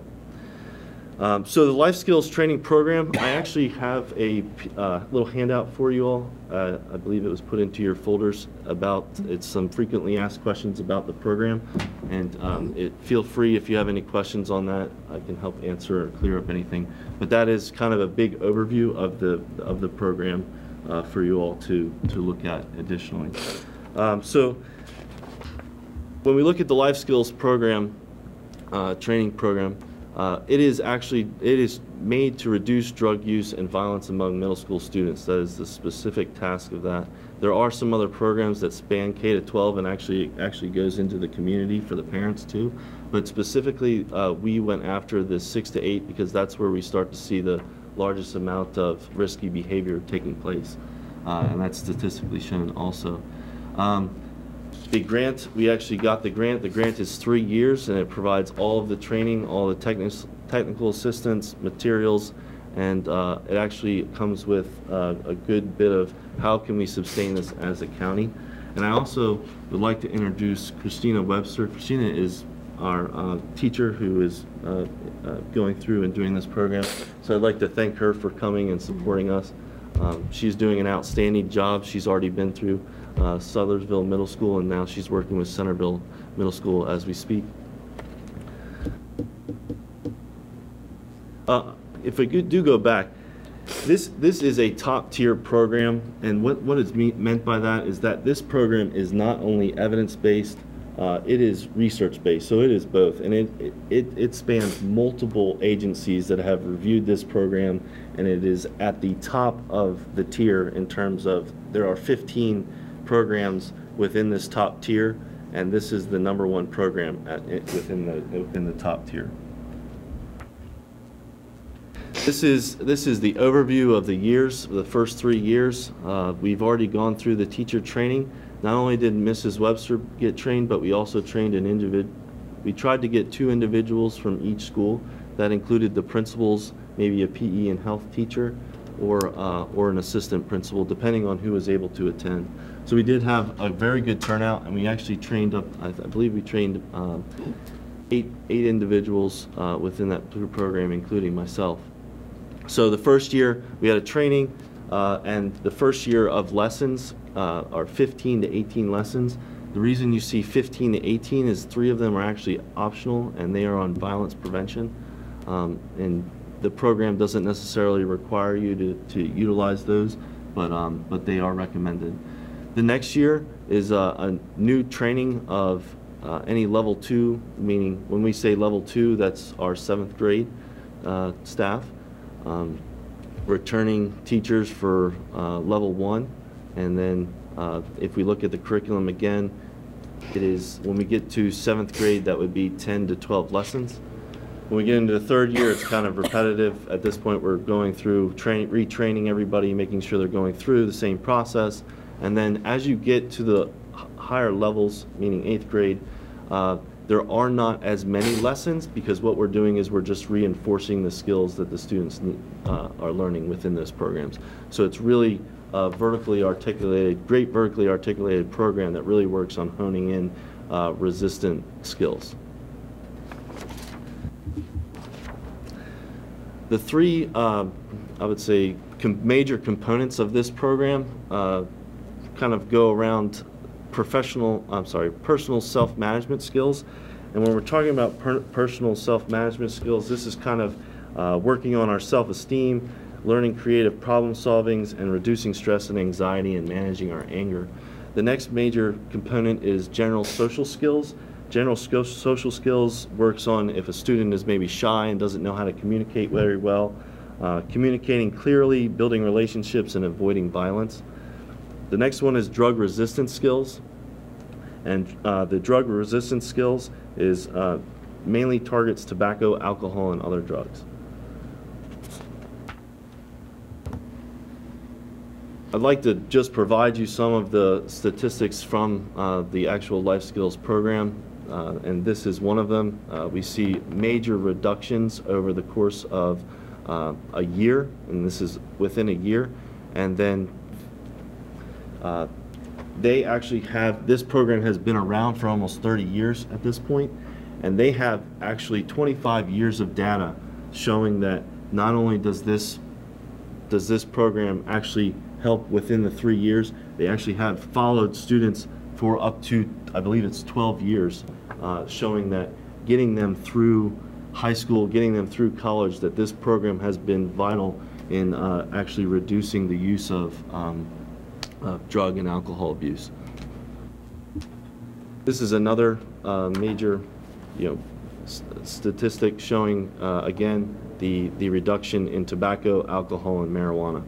Um, so the Life Skills Training Program, I actually have a uh, little handout for you all. Uh, I believe it was put into your folders about, it's some frequently asked questions about the program. And um, it, feel free if you have any questions on that, I can help answer or clear up anything. But that is kind of a big overview of the, of the program uh, for you all to, to look at additionally. Um, so when we look at the Life Skills Program, uh, training program, Uh, it is actually, it is made to reduce drug use and violence among middle school students. That is the specific task of that. There are some other programs that span K to twelve and actually actually goes into the community for the parents too. But specifically, uh, we went after the six to eight because that's where we start to see the largest amount of risky behavior taking place. Uh, and that's statistically shown also. Um, The grant, we actually got the grant. The grant is three years and it provides all of the training, all the technical technical assistance, materials, and uh, it actually comes with uh, a good bit of how can we sustain this as a county. And I also would like to introduce Christina Webster. Christina is our uh, teacher who is uh, uh, going through and doing this program. So I'd like to thank her for coming and supporting us. Um, she's doing an outstanding job. She's already been through Uh, Sothersville Middle School, and now she's working with Centerville Middle School as we speak. Uh, if we do go back, this this is a top tier program, and what what is me meant by that is that this program is not only evidence based, uh, it is research based. So it is both, and it it it spans multiple agencies that have reviewed this program, and it is at the top of the tier in terms of there are fifteen programs within this top tier, and this is the number one program at, within the within the top tier. This is this is the overview of the years, the first three years. Uh, we've already gone through the teacher training. Not only did Missus Webster get trained, but we also trained an individual. We tried to get two individuals from each school. That included the principals, maybe a P E and health teacher, or uh, or an assistant principal, depending on who was able to attend. So we did have a very good turnout, and we actually trained up, I, I believe we trained um, eight, eight individuals uh, within that program, including myself. So the first year we had a training, uh, and the first year of lessons uh, are fifteen to eighteen lessons. The reason you see fifteen to eighteen is three of them are actually optional, and they are on violence prevention. Um, and the program doesn't necessarily require you to, to utilize those, but, um, but they are recommended. The next year is uh, a new training of uh, any level two, meaning when we say level two, that's our seventh grade uh, staff. Um, returning teachers for uh, level one, and then uh, if we look at the curriculum again, it is when we get to seventh grade, that would be ten to twelve lessons. When we get into the third year, it's kind of repetitive. At this point, we're going through train, retraining everybody, making sure they're going through the same process. And then as you get to the higher levels, meaning eighth grade, uh, there are not as many lessons, because what we're doing is we're just reinforcing the skills that the students uh, are learning within those programs. So it's really a vertically articulated, great vertically articulated program that really works on honing in uh, resistant skills. The three, uh, I would say, com major components of this program uh, kind of go around professional, I'm sorry, personal self-management skills. And when we're talking about per personal self-management skills, this is kind of uh, working on our self-esteem, learning creative problem solvings, and reducing stress and anxiety and managing our anger. The next major component is general social skills. General skill, social skills works on if a student is maybe shy and doesn't know how to communicate very well, uh, communicating clearly, building relationships, and avoiding violence. The next one is drug resistance skills. And uh, the drug resistance skills is uh, mainly targets tobacco, alcohol, and other drugs. I'd like to just provide you some of the statistics from uh, the actual life skills program. Uh, and this is one of them. Uh, we see major reductions over the course of uh, a year, and this is within a year. And then uh, they actually have, this program has been around for almost thirty years at this point, and they have actually twenty-five years of data showing that not only does this, does this program actually help within the three years, they actually have followed students for up to, I believe it's twelve years, uh, showing that getting them through high school, getting them through college, that this program has been vital in uh, actually reducing the use of, um, of drug and alcohol abuse. This is another uh, major, you know, st statistic showing, uh, again, the, the reduction in tobacco, alcohol, and marijuana.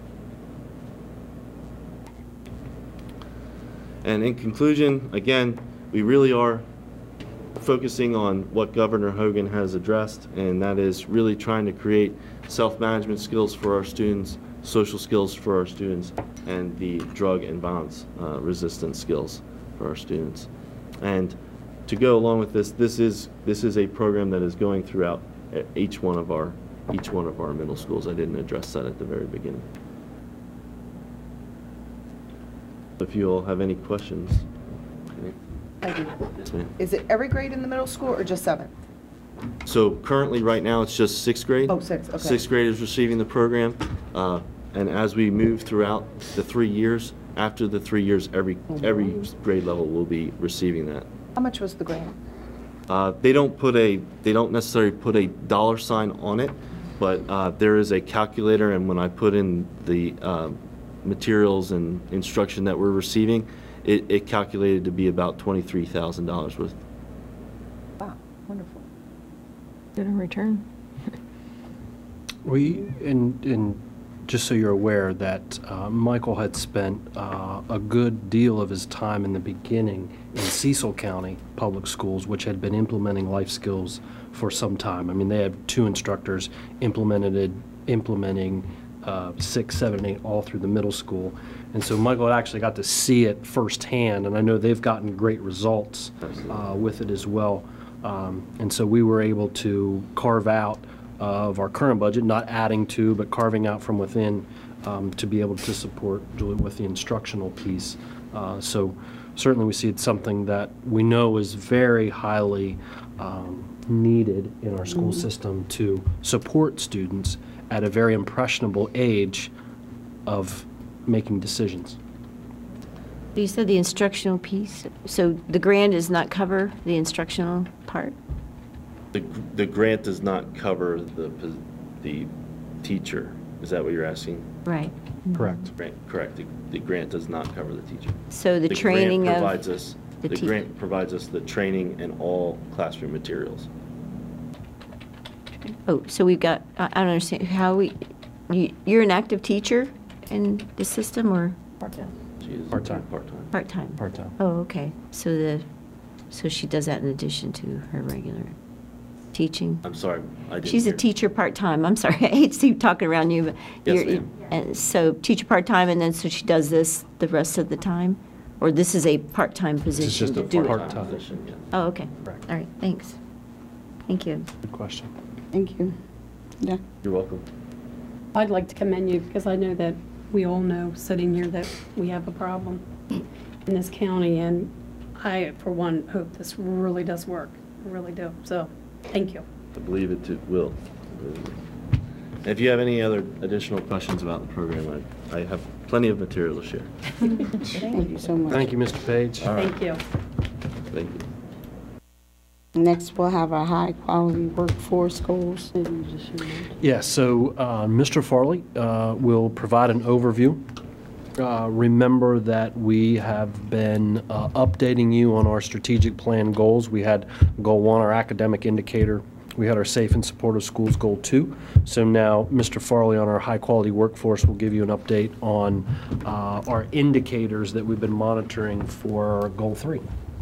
And in conclusion, again, we really are focusing on what Governor Hogan has addressed, and that is really trying to create self-management skills for our students, social skills for our students, and the drug and violence uh, resistance skills for our students. And to go along with this, this is this is a program that is going throughout each one of our each one of our middle schools. I didn't address that at the very beginning. If you all have any questions. I do. Yes, ma'am. Is it every grade in the middle school or just seventh? So currently, right now, it's just sixth grade. Oh, sixth, okay. Sixth grade is receiving the program. Uh, and as we move throughout the three years, after the three years, every, every grade level will be receiving that. How much was the grant? Uh, they don't put a, they don't necessarily put a dollar sign on it, but uh, there is a calculator, and when I put in the uh, materials and instruction that we're receiving, it, it calculated to be about twenty-three thousand dollars worth. Wow, wonderful. Good in return. We, and, and just so you're aware that uh, Michael had spent uh, a good deal of his time in the beginning in Cecil County Public Schools, which had been implementing life skills for some time. I mean, they had two instructors implemented, implementing uh, six, seven, eight, all through the middle school. And so Michael had actually got to see it firsthand, and I know they've gotten great results uh, with it as well. Um, and so we were able to carve out of our current budget, not adding to, but carving out from within um, to be able to support Julie with the instructional piece. Uh, so certainly we see it's something that we know is very highly um, needed in our school system to support students at a very impressionable age of making decisions. You said the instructional piece, so the grant does not cover the instructional part? The, the grant does not cover the, pos- the teacher. Is that what you're asking? Right. Correct. Grant, correct. The, the grant does not cover the teacher. So the The training grant of provides us, the the tea- grant provides us the training and all classroom materials. Oh, so we've got, I I don't understand, how we, you, you're an active teacher in the system, or? She is Part-time. Part-time. Part-time? Part-time. Oh, okay. So the, so she does that in addition to her regular teaching? I'm sorry, I didn't She's a hear. teacher part-time. I'm sorry, I hate to keep talking around you, but. Yes, you're- ma'am. and So teacher part-time, and then so she does this the rest of the time? Or this is a part-time position? This is just a to do it? part-time position, yes. Oh, okay. Correct. All right, thanks. Thank you. Good question. Thank you. Yeah. You're welcome. I'd like to commend you because I know that we all know sitting here that we have a problem in this county, and I, for one, hope this really does work. I really do. So, thank you. I believe it to- will. I believe it. If you have any other additional questions about the program, I, I have plenty of material to share. Thank you so much. Thank you, Mister Page. All right. Thank you. Thank you. Next, we'll have our high-quality workforce goals. Yeah, so uh, Mister Farley uh, will provide an overview. Uh, Remember that we have been uh, updating you on our strategic plan goals. We had Goal One, our academic indicator. We had our Safe and Supportive Schools Goal Two. So now Mister Farley on our high-quality workforce will give you an update on uh, our indicators that we've been monitoring for Goal Three.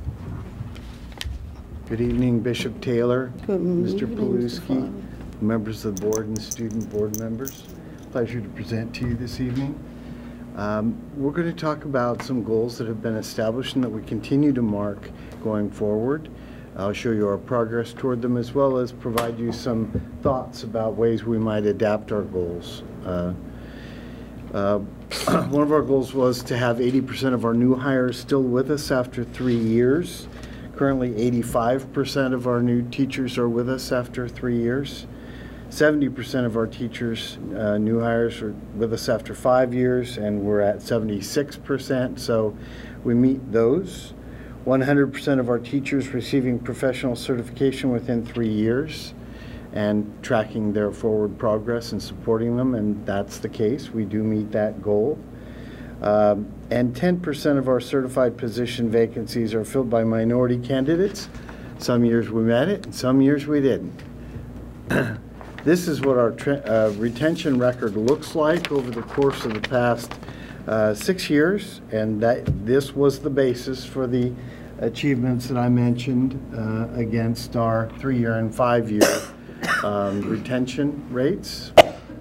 Good evening, Bishop Taylor, Good Mister evening, Mister Paluski, members of the board and student board members. Pleasure to present to you this evening. Um, We're going to talk about some goals that have been established and that we continue to mark going forward. I'll show you our progress toward them, as well as provide you some thoughts about ways we might adapt our goals. Uh, uh, one of our goals was to have eighty percent of our new hires still with us after three years. Currently, eighty-five percent of our new teachers are with us after three years. seventy percent of our teachers, uh, new hires, are with us after five years, and we're at seventy-six percent, so we meet those. one hundred percent of our teachers receiving professional certification within three years and tracking their forward progress and supporting them, and that's the case. We do meet that goal. Um, and ten percent of our certified position vacancies are filled by minority candidates. Some years we met it, and some years we didn't. This is what our tre- uh, retention record looks like over the course of the past uh, six years, and that this was the basis for the achievements that I mentioned uh, against our three-year and five-year um, retention rates.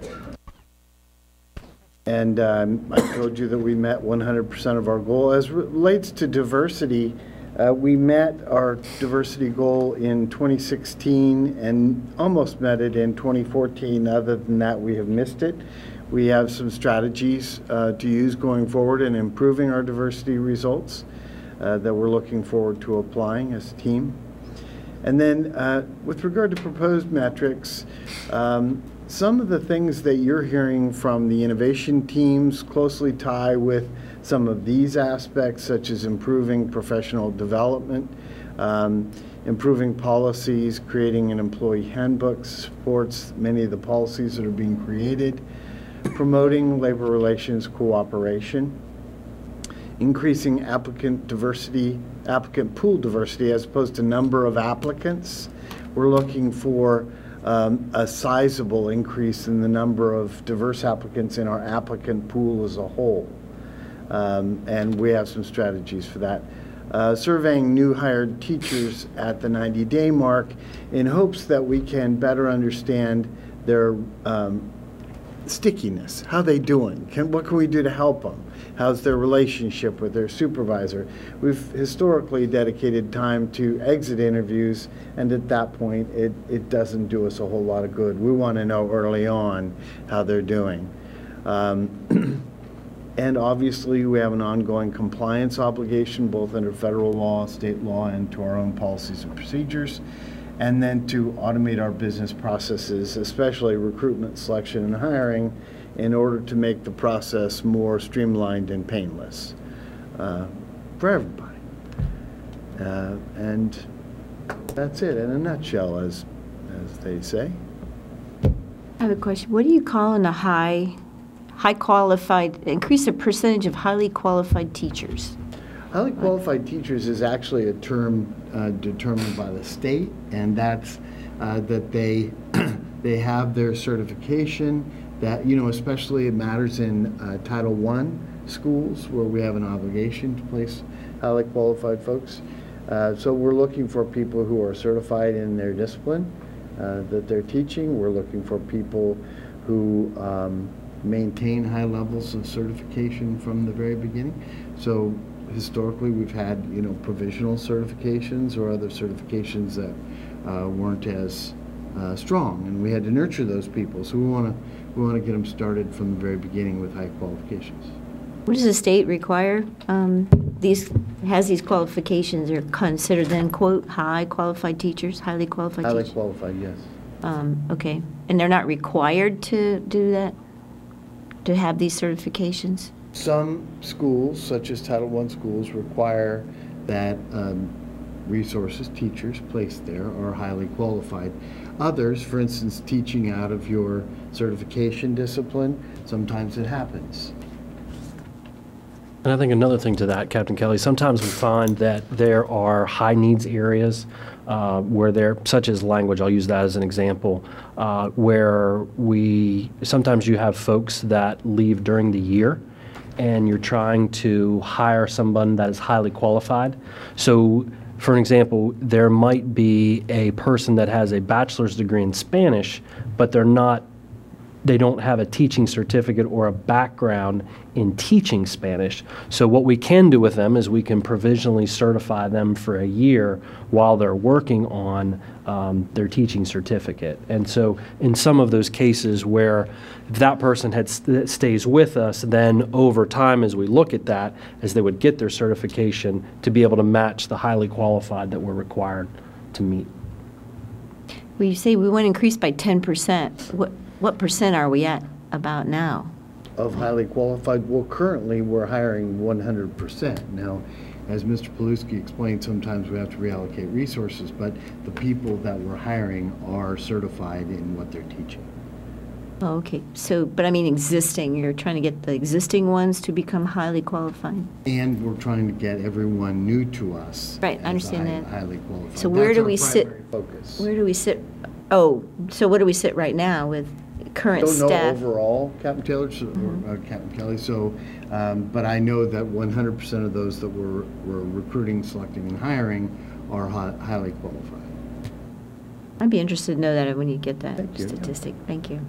And um, I told you that we met one hundred percent of our goal. As relates to diversity, uh, we met our diversity goal in twenty sixteen and almost met it in twenty fourteen. Other than that, we have missed it. We have some strategies uh, to use going forward in improving our diversity results uh, that we're looking forward to applying as a team. And then uh, with regard to proposed metrics, um, some of the things that you're hearing from the innovation teams closely tie with some of these aspects, such as improving professional development, um, improving policies, creating an employee handbook supports many of the policies that are being created, promoting labor relations cooperation, increasing applicant diversity, applicant pool diversity as opposed to number of applicants. We're looking for um, a sizable increase in the number of diverse applicants in our applicant pool as a whole. Um, and we have some strategies for that. Uh, surveying new hired teachers at the ninety day mark in hopes that we can better understand their um, stickiness. How they doing? Can, what can we do to help them? How's their relationship with their supervisor? We've historically dedicated time to exit interviews, and at that point, it, it doesn't do us a whole lot of good. We want to know early on how they're doing. Um, and obviously, we have an ongoing compliance obligation, both under federal law, state law, and to our own policies and procedures. And then to automate our business processes, especially recruitment, selection, and hiring, in order to make the process more streamlined and painless. Uh, for everybody. Uh, and that's it in a nutshell, as, as they say. I have a question. What do you call in a high, high qualified, increase the percentage of highly qualified teachers? Highly qualified teachers is actually a term uh, determined by the state, and that's uh, that they they have their certification. That, you know, especially it matters in uh, Title one schools where we have an obligation to place highly qualified folks. Uh, so we're looking for people who are certified in their discipline uh, that they're teaching. We're looking for people who um, maintain high levels of certification from the very beginning. So historically, we've had, you know, provisional certifications or other certifications that uh, weren't as uh, strong, and we had to nurture those people. So we want to we want to get them started from the very beginning with high qualifications. What does the state require? Um, these has these qualifications are considered then quote high qualified teachers, highly qualified Highly teachers. qualified, yes. Um, okay, and they're not required to do that, to have these certifications. Some schools, such as Title one schools, require that um, resources, teachers placed there are highly qualified. Others, for instance, teaching out of your certification discipline, sometimes it happens. And I think another thing to that, Captain Kelly, sometimes we find that there are high needs areas uh, where there, such as language, I'll use that as an example, uh, where we, sometimes you have folks that leave during the year and you're trying to hire someone that is highly qualified. So, for an example, there might be a person that has a bachelor's degree in Spanish, but they're not they don't have a teaching certificate or a background in teaching Spanish. So what we can do with them is we can provisionally certify them for a year while they're working on um, their teaching certificate. And so in some of those cases where that person had st stays with us, then over time as we look at that, as they would get their certification, to be able to match the highly qualified that we're required to meet. Well, you say we want to increase by ten percent. What What percent are we at about now? Of highly qualified, well, currently we're hiring one hundred percent. Now, as Mister Paluski explained, sometimes we have to reallocate resources, but the people that we're hiring are certified in what they're teaching. Oh, okay. So, but I mean existing, you're trying to get the existing ones to become highly qualified? And we're trying to get everyone new to us. Right, I understand high, that. Highly qualified. So where That's do our we sit? focus. Where do we sit? Oh, so where do we sit right now with current Don't know staff? overall, Captain Taylor, so, Mhm. or uh, Captain Kelly. So, um, but I know that one hundred percent of those that we're, we're recruiting, selecting, and hiring are hi highly qualified. I'd be interested to know that when you get that Thank you. statistic. Thank you.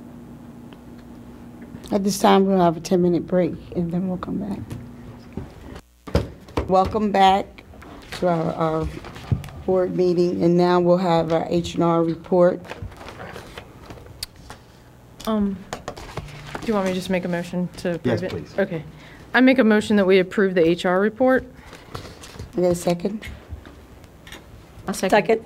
At this time, we'll have a ten-minute break, and then we'll come back. Welcome back to our, our board meeting, and now we'll have our H and R report. Um, do you want me to just make a motion to approve Yes, it? please. Okay. I make a motion that we approve the H R report. I get a second? A second.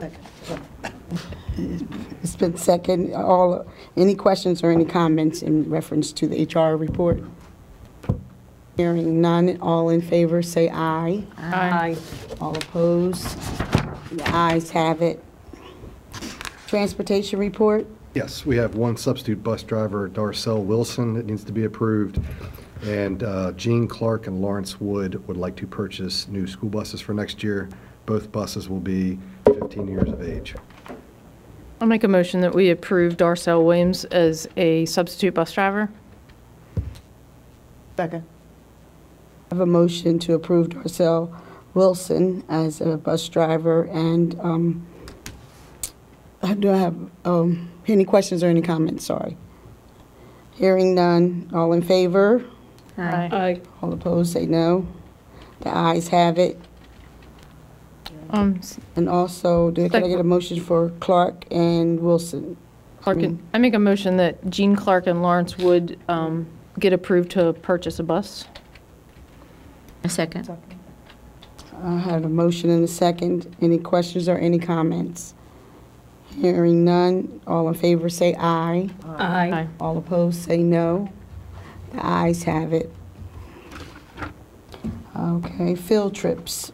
It's been second. All, any questions or any comments in reference to the H R report? Hearing none, all in favor say aye. Aye. All opposed? The ayes have it. Transportation report? Yes, we have one substitute bus driver, Darcel Wilson, that needs to be approved. And uh, Gene Clark and Lawrence Wood would like to purchase new school buses for next year. Both buses will be fifteen years of age. I'll make a motion that we approve Darcel Williams as a substitute bus driver. Second. I have a motion to approve Darcel Wilson as a bus driver, and um, do I have um, any questions or any comments? Sorry. Hearing none. All in favor? Aye. Aye. All opposed say no. The ayes have it. Um, And also, do, can I get a motion for Clark and Wilson? Clark and, I make a motion that Gene Clark and Lawrence Wood um, get approved to purchase a bus. A second. I have a motion and a second. Any questions or any comments? Hearing none. All in favor say aye. Aye. Aye. All opposed say no. The ayes have it. Okay, field trips.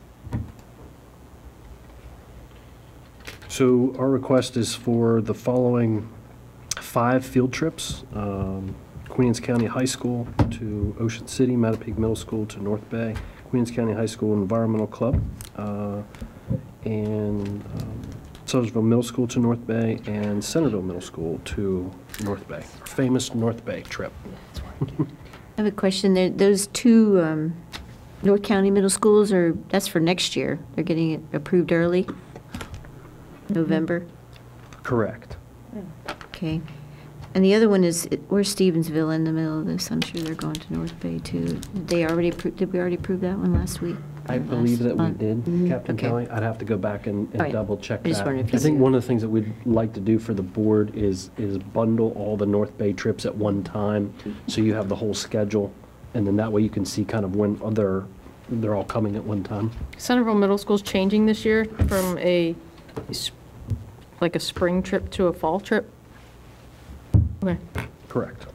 So our request is for the following five field trips. Um, Queens County High School to Ocean City, Mattapique Middle School to North Bay, Queens County High School Environmental Club, uh, and um, Sudlersville Middle School to North Bay, and Centerville Middle School to North Bay. Our famous North Bay trip. I have a question. There, those two um, North County middle schools are, that's for next year. They're getting it approved early? November? Correct. Okay. And the other one is, where's Stevensville in the middle of this? I'm sure they're going to North Bay too. Did they already, appro- did we already approve that one last week? I believe that we month? did, Mhm. Captain Okay. Kelly. I'd have to go back and, and All right. double check I just that. wondered if I you think knew. one of the things that we'd like to do for the board is, is bundle all the North Bay trips at one time, so you have the whole schedule, and then that way you can see kind of when they're, they're all coming at one time. Centerville Middle School's changing this year from a, s- like a spring trip to a fall trip? Okay. Correct.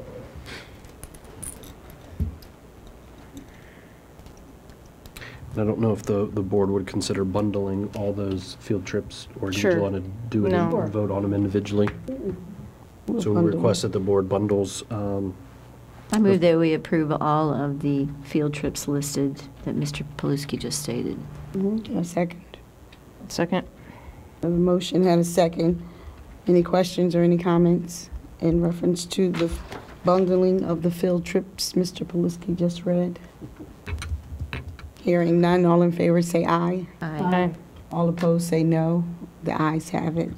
And I don't know if the, the board would consider bundling all those field trips, or do Sure. you want to do it and No. vote on them individually? We'll So we bundle request that the board bundles, um, I move that we approve all of the field trips listed that Mister Paluski just stated. Mm-hmm. A second. Second. A motion had a second. Any questions or any comments in reference to the bundling of the field trips Mister Paluski just read? Hearing none, all in favor say aye. Aye. Aye. All opposed say no. The ayes have it.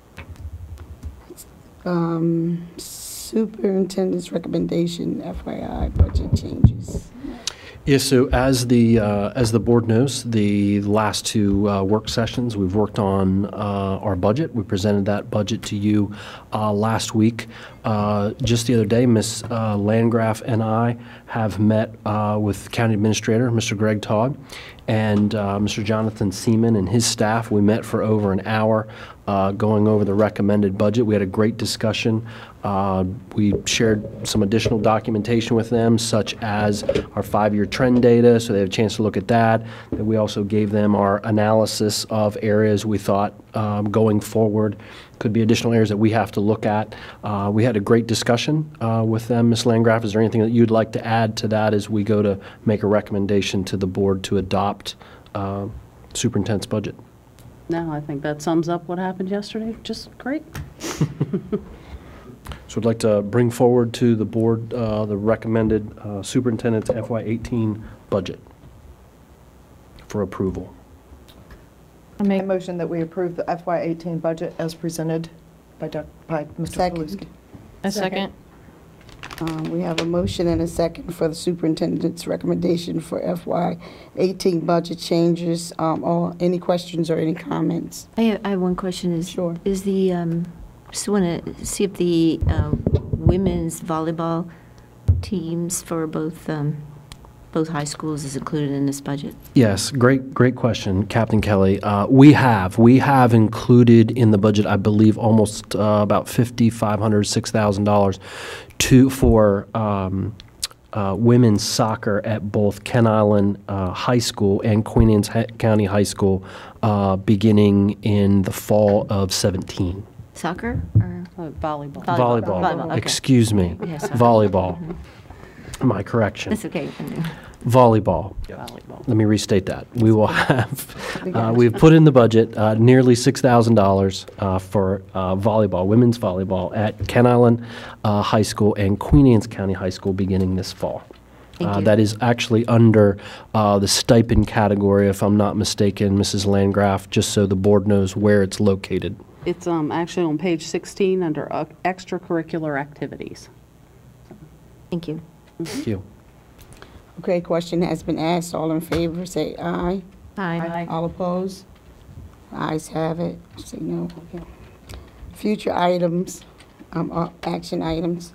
Um, Superintendent's recommendation, F Y I, budget changes. Yes, so as the, uh, as the board knows, the last two uh, work sessions, we've worked on uh, our budget. We presented that budget to you uh, last week. Uh, Just the other day, Miz uh, Landgraf and I have met uh, with County Administrator, Mister Greg Todd, and uh, Mister Jonathan Seaman and his staff. We met for over an hour uh, going over the recommended budget. We had a great discussion. Uh, We shared some additional documentation with them, such as our five-year trend data, so they have a chance to look at that. Then we also gave them our analysis of areas we thought um, going forward could be additional areas that we have to look at. Uh, We had a great discussion uh, with them. Miz Landgraf, is there anything that you'd like to add to that as we go to make a recommendation to the board to adopt uh, superintendent's budget? No, I think that sums up what happened yesterday. Just great. So I'd like to bring forward to the board uh, the recommended uh, superintendent's F Y eighteen budget for approval. I make I motion that we approve the F Y eighteen budget as presented by Doc- by Mister Paluski. A second. Uh, We have a motion and a second for the superintendent's recommendation for F Y eighteen budget changes. Um, All, any questions or any comments? I have, I have one question. Is, Sure. Is the, um, just want to see if the uh, women's volleyball teams for both, um, both high schools is included in this budget? Yes, great, great question, Captain Kelly. Uh, We have, we have included in the budget, I believe, almost uh, about five thousand five hundred dollars, six thousand dollars to, for um, uh, women's soccer at both Ken Island uh, High School and Queen Anne's Ha- County High School, uh, beginning in the fall of seventeen. Soccer or? Uh, volleyball. Volleyball. Volleyball, Volleyball, okay. excuse me, Yeah, soccer. volleyball. Mhm. My correction. That's okay. Volleyball. Volleyball. Let me restate that. We will have, uh, we've put in the budget uh, nearly six thousand dollars uh, for uh, volleyball, women's volleyball at Ken Island uh, High School and Queen Anne's County High School beginning this fall. Thank Uh, you. That is actually under uh, the stipend category, if I'm not mistaken, Missus Landgraf, just so the board knows where it's located. It's um, actually on page sixteen under uh, extracurricular activities. Thank you. Thank you. Okay, question has been asked. All in favor, say aye. Aye. All opposed? Ayes have it. Say no. Okay. Future items, um, uh, action items.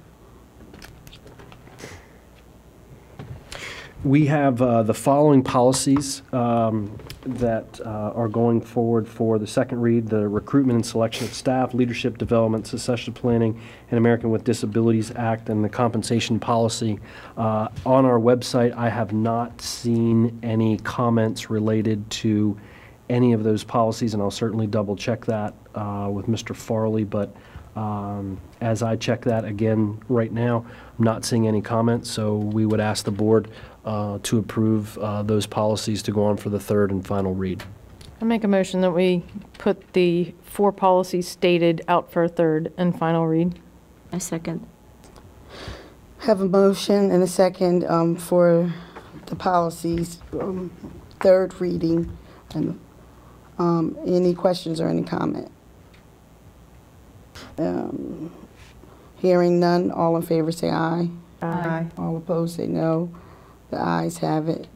We have uh, the following policies um, that uh, are going forward for the second read, the Recruitment and Selection of Staff, Leadership Development, Succession Planning, and American with Disabilities Act, and the Compensation Policy. Uh, on our website, I have not seen any comments related to any of those policies, and I'll certainly double check that uh, with Mister Farley, but um, as I check that again right now, I'm not seeing any comments, so we would ask the board uh, to approve uh, those policies to go on for the third and final read. I make a motion that we put the four policies stated out for a third and final read. I second. Have a motion and a second um, for the policies, um, third reading. And um, any questions or any comment? Um, hearing none, all in favor say aye. Aye. All opposed say no. The ayes have it.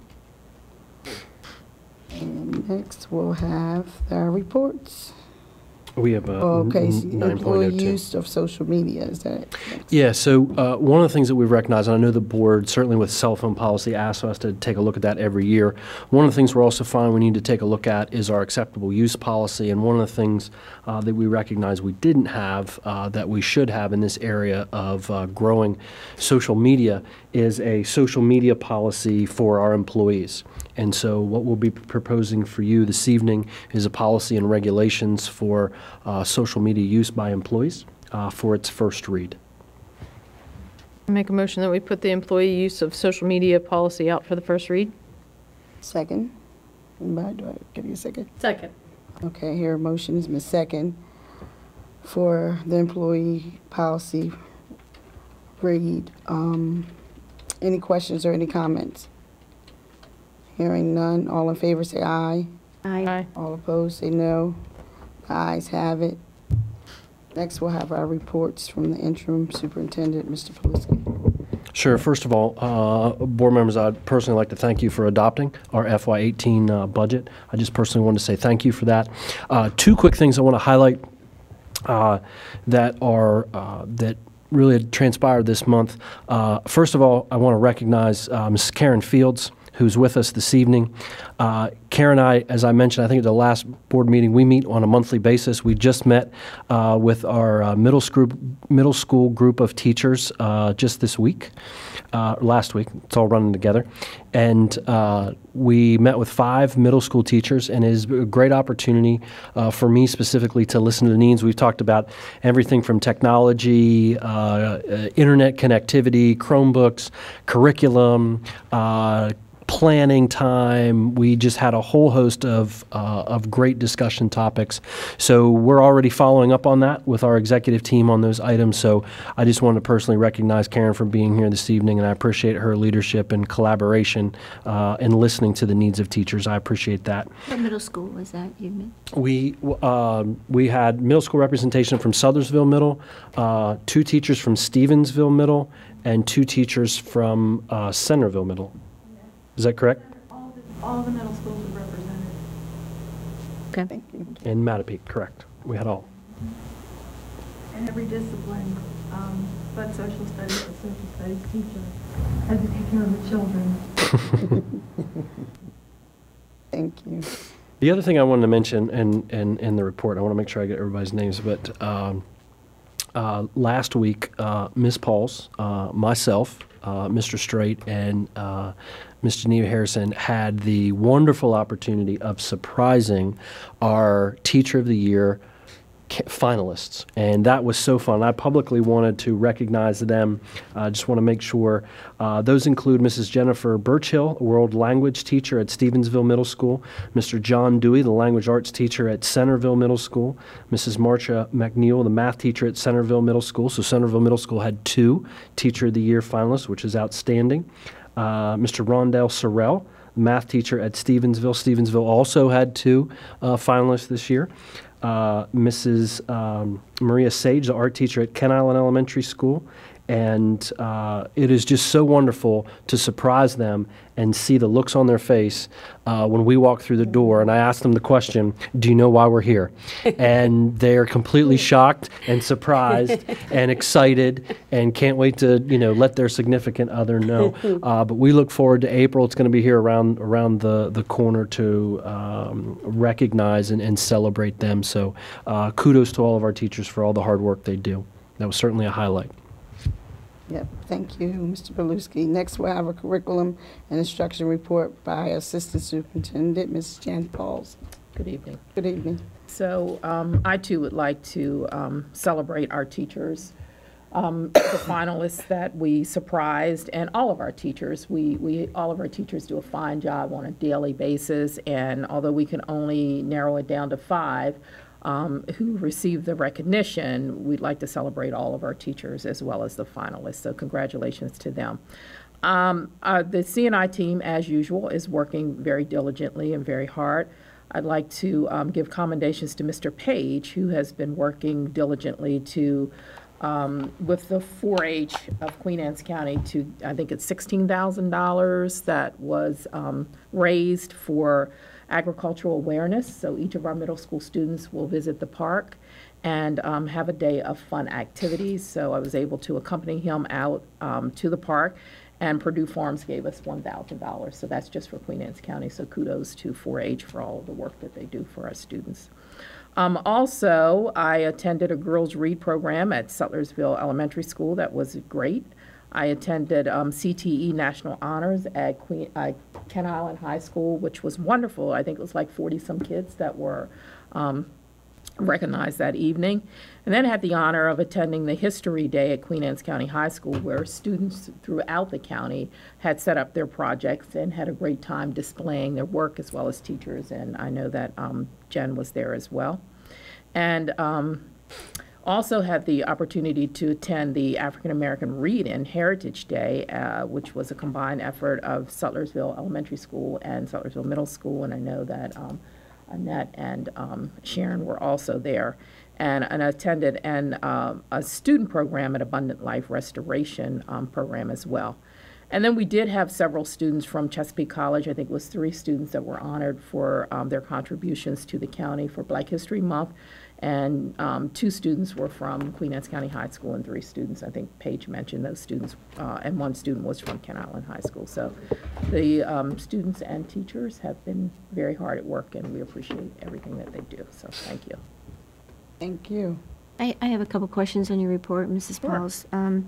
And next we'll have our reports. We have a Okay, so nine point employee oh two. use of social media, is that it? Yeah, so uh, one of the things that we've recognized, and I know the board, certainly with cell phone policy, asks us to take a look at that every year. One of the things we're also finding we need to take a look at is our acceptable use policy, and one of the things uh, that we recognize we didn't have uh, that we should have in this area of uh, growing social media is a social media policy for our employees. And so what we'll be proposing for you this evening is a policy and regulations for uh, social media use by employees uh, for its first read. I make a motion that we put the employee use of social media policy out for the first read. Second. Anybody, do I give you a second? Second. Okay, here a motion is Miz Second for the employee policy read. Um, any questions or any comments? Hearing none, all in favor say aye. Aye. Aye. All opposed say no. The ayes have it. Next, we'll have our reports from the interim superintendent, Mister Polisky. Sure. First of all, uh, board members, I'd personally like to thank you for adopting our F Y eighteen uh, budget. I just personally wanted to say thank you for that. Uh, two quick things I want to highlight uh, that are uh, that really had transpired this month. Uh, first of all, I want to recognize uh, Missus Karen Fields, who's with us this evening. Uh, Karen and I, as I mentioned, I think at the last board meeting, we meet on a monthly basis. We just met uh, with our uh, middle school middle school group of teachers uh, just this week, uh, last week. It's all running together. And uh, we met with five middle school teachers, and it is a great opportunity uh, for me specifically to listen to the needs. We've talked about everything from technology, uh, uh, internet connectivity, Chromebooks, curriculum, uh, planning time. We just had a whole host of, uh, of great discussion topics. So we're already following up on that with our executive team on those items. So I just wanted to personally recognize Karen for being here this evening, and I appreciate her leadership and collaboration uh, and listening to the needs of teachers. I appreciate that. What middle school was that you meant? We, um, we had middle school representation from Sothersville Middle, uh, two teachers from Stevensville Middle, and two teachers from uh, Centerville Middle. Is that correct? All the, all the middle schools are represented. Okay. Thank you. And Mattapique, correct. We had all. And every discipline, um, but social studies, the social studies teacher has to take care of the children. Thank you. The other thing I wanted to mention in, in, in the report, I want to make sure I get everybody's names, but um, uh, last week, uh, Miz Pauls, uh, myself, uh, Mister Strait, and uh, Miz Geneva Harrison had the wonderful opportunity of surprising our Teacher of the Year finalists, and that was so fun. I publicly wanted to recognize them. I uh, just want to make sure. Uh, those include Missus Jennifer Birchhill, a world language teacher at Stevensville Middle School, Mister John Dewey, the language arts teacher at Centerville Middle School, Missus Marcia McNeil, the math teacher at Centerville Middle School. So Centerville Middle School had two Teacher of the Year finalists, which is outstanding. Uh, Mister Rondell Sorrell, math teacher at Stevensville. Stevensville also had two uh, finalists this year. Uh, Missus Um, Maria Sage, the art teacher at Ken Island Elementary School, And uh, it is just so wonderful to surprise them and see the looks on their face uh, when we walk through the door. And I ask them the question, do you know why we're here? And they're completely shocked and surprised and excited and can't wait to, you know, let their significant other know. Uh, but we look forward to April. It's going to be here around around the, the corner to um, recognize and, and celebrate them. So uh, kudos to all of our teachers for all the hard work they do. That was certainly a highlight. Yep, thank you, Mister Paluski. Next, we'll have a curriculum and instruction report by Assistant Superintendent, Missus Jan Pauls. Good evening. Good evening. So um, I too would like to um, celebrate our teachers, um, the finalists that we surprised, and all of our teachers. We, we, all of our teachers do a fine job on a daily basis, and although we can only narrow it down to five, Um, who received the recognition, we'd like to celebrate all of our teachers as well as the finalists. So congratulations to them. Um, uh, the C and I team, as usual, is working very diligently and very hard. I'd like to um, give commendations to Mister Page, who has been working diligently to, um, with the four H of Queen Anne's County, to, I think it's sixteen thousand dollars that was um, raised for agricultural awareness. So each of our middle school students will visit the park and um, have a day of fun activities. So I was able to accompany him out um, to the park, and Purdue Farms gave us one thousand dollars. So that's just for Queen Anne's County. So kudos to four H for all of the work that they do for our students. Um, also, I attended a girls' read program at Sutlersville Elementary School. That was great. I attended um, C T E National Honors at Queen, uh, Ken Island High School, which was wonderful. I think it was like forty-some kids that were um, recognized that evening. And then had the honor of attending the History Day at Queen Anne's County High School, where students throughout the county had set up their projects and had a great time displaying their work, as well as teachers. And I know that um, Jen was there as well. And um, also had the opportunity to attend the African American Read-In Heritage Day, uh, which was a combined effort of Sutlersville Elementary School and Sutlersville Middle School, and I know that um, Annette and um, Sharon were also there, and, and attended an, uh, a student program at Abundant Life Restoration um, program as well. And then we did have several students from Chesapeake College. I think it was three students that were honored for um, their contributions to the county for Black History Month. And um, two students were from Queen Anne's County High School, and three students, I think Paige mentioned those students, uh, and one student was from Ken Island High School. So the um, students and teachers have been very hard at work, and we appreciate everything that they do. So thank you. Thank you. I, I have a couple questions on your report, Missus Pauls. Um,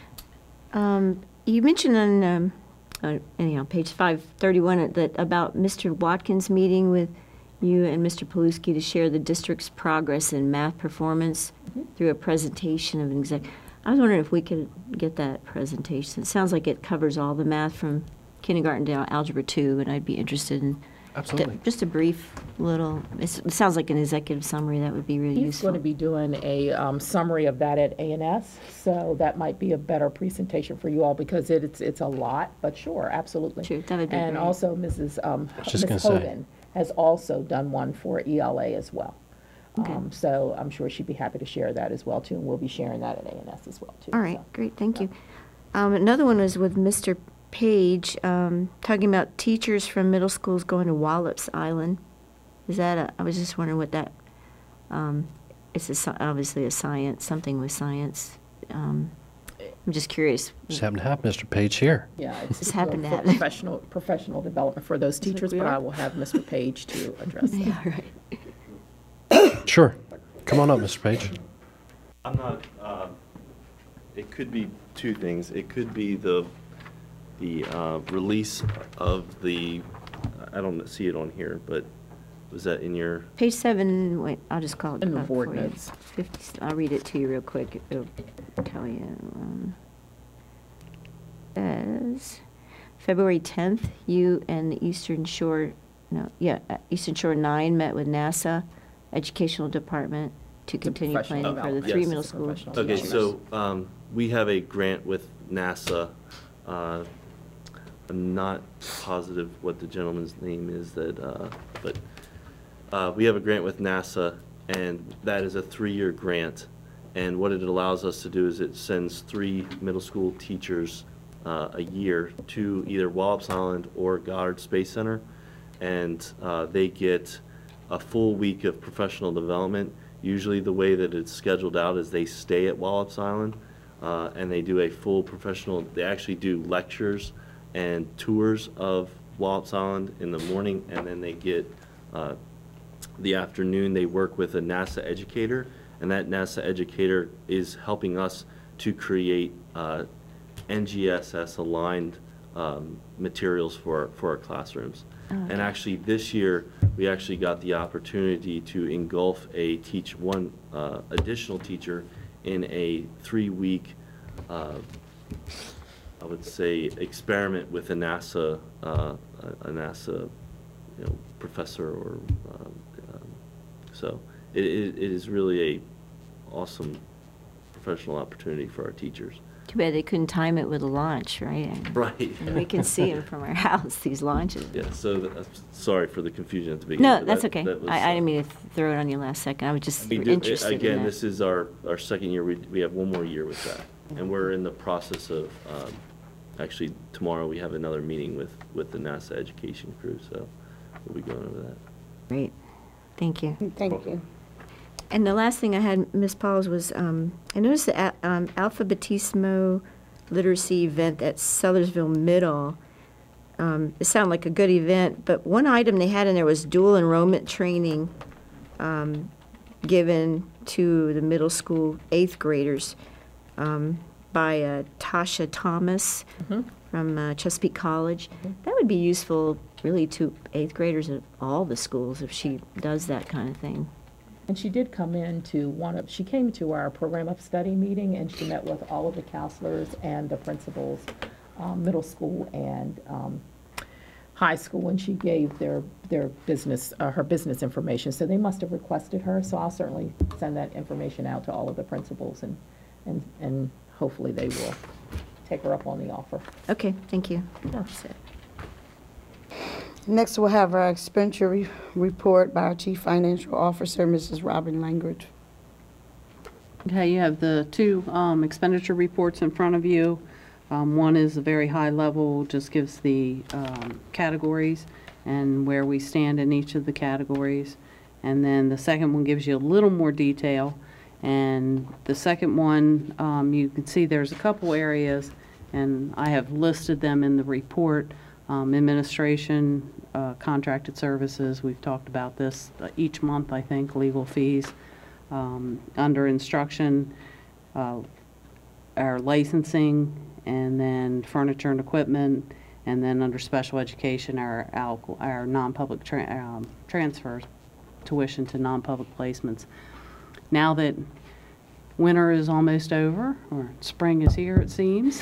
um, you mentioned on, um, uh, anyhow, page five thirty-one that about Mister Watkins meeting with you and Mister Paluski to share the district's progress in math performance mm-hmm. through a presentation of an exec. I was wondering if we could get that presentation. It sounds like it covers all the math from kindergarten to algebra two, and I'd be interested in Absolutely. just a brief little, it sounds like an executive summary that would be really He's useful. going to be doing a um, summary of that at A and S, so that might be a better presentation for you all, because it, it's it's a lot, but sure, absolutely. Sure, that would be And great. also Missus Um, Just Miz gonna say. Hogan has also done one for E L A as well. Okay. Um, so I'm sure she'd be happy to share that as well too, and we'll be sharing that at A and S as well too. All right, so. great, thank you. Um, another one was with Mister Page, um, talking about teachers from middle schools going to Wallops Island. Is that a, I was just wondering what that, um, it's a, sci- obviously a science, something with science. Um, I'm just curious. Just happened to have Mister Page here. Yeah, it's Just for- happened to for happen. Professional, professional development for those teachers, we but are. I will have Mister Page to address that. Yeah, right. Sure. Come on up, Mister Page. I'm not, uh, it could be two things. It could be the, the uh, release of the, I don't see it on here, but was that in your? Page seven, wait, I'll just call it. In the up board for you. notes. fifty, I'll read it to you real quick. It'll tell you. Um, as February tenth, you and the Eastern Shore, no, yeah, uh, Eastern Shore nine met with NASA Educational Department to continue professional planning for the development. three Yes, middle it's a schools. professional Okay, teachers. so um, we have a grant with NASA. Uh, I'm not positive what the gentleman's name is that, uh, but uh, we have a grant with NASA, and that is a three-year grant. And what it allows us to do is it sends three middle school teachers uh, a year to either Wallops Island or Goddard Space Center, and uh, they get a full week of professional development. Usually the way that it's scheduled out is they stay at Wallops Island uh, and they do a full professional, they actually do lectures and tours of Wallops Island in the morning, and then they get uh, the afternoon they work with a NASA educator, and that NASA educator is helping us to create uh, N G S S aligned um, materials for, for our classrooms. Oh, okay. And actually this year we actually got the opportunity to engulf a teach one uh, additional teacher in a three-week uh, I would say experiment with a NASA uh, a NASA you know professor or uh, um, so it, it, it is really a awesome professional opportunity for our teachers. Too bad they couldn't time it with a launch, right? Right. And we can see them from our house, these launches. Yeah, so that, uh, sorry for the confusion at the beginning. No, that's that, okay. That was, I, I uh, didn't mean to throw it on you last second. I was just we do, interested again, in that. this is our, our second year. We, we have one more year with that. And we're in the process of, um, actually, tomorrow we have another meeting with, with the NASA education crew, so we'll be going over that. Great. Thank you. Thank you. And the last thing I had, Miz Pauls, was um, I noticed the a- um, Alphabetismo literacy event at Sellersville Middle. Um, it sounded like a good event, but one item they had in there was dual enrollment training um, given to the middle school eighth graders um, by uh, Tasha Thomas Mm-hmm. from uh, Chesapeake College. Mm-hmm. That would be useful, really, to eighth graders at all the schools if she does that kind of thing. And she did come in to one of, she came to our program of study meeting, and she met with all of the counselors and the principals, um, middle school and um, high school, and she gave their, their business, uh, her business information. So they must have requested her, so I'll certainly send that information out to all of the principals, and, and, and hopefully they will take her up on the offer. Okay, thank you. That's it. Next, we'll have our expenditure re- report by our Chief Financial Officer, Missus Robin Langridge. Okay, you have the two um, expenditure reports in front of you. Um, One is a very high level, just gives the um, categories and where we stand in each of the categories. And then the second one gives you a little more detail. And the second one, um, you can see there's a couple areas, and I have listed them in the report. Um, administration, uh, contracted services, we've talked about this uh, each month, I think, legal fees. Um, under instruction, uh, our licensing, and then furniture and equipment, and then under special education, our, our, our non-public tra um, transfers, tuition to non-public placements. Now that winter is almost over, or spring is here, it seems,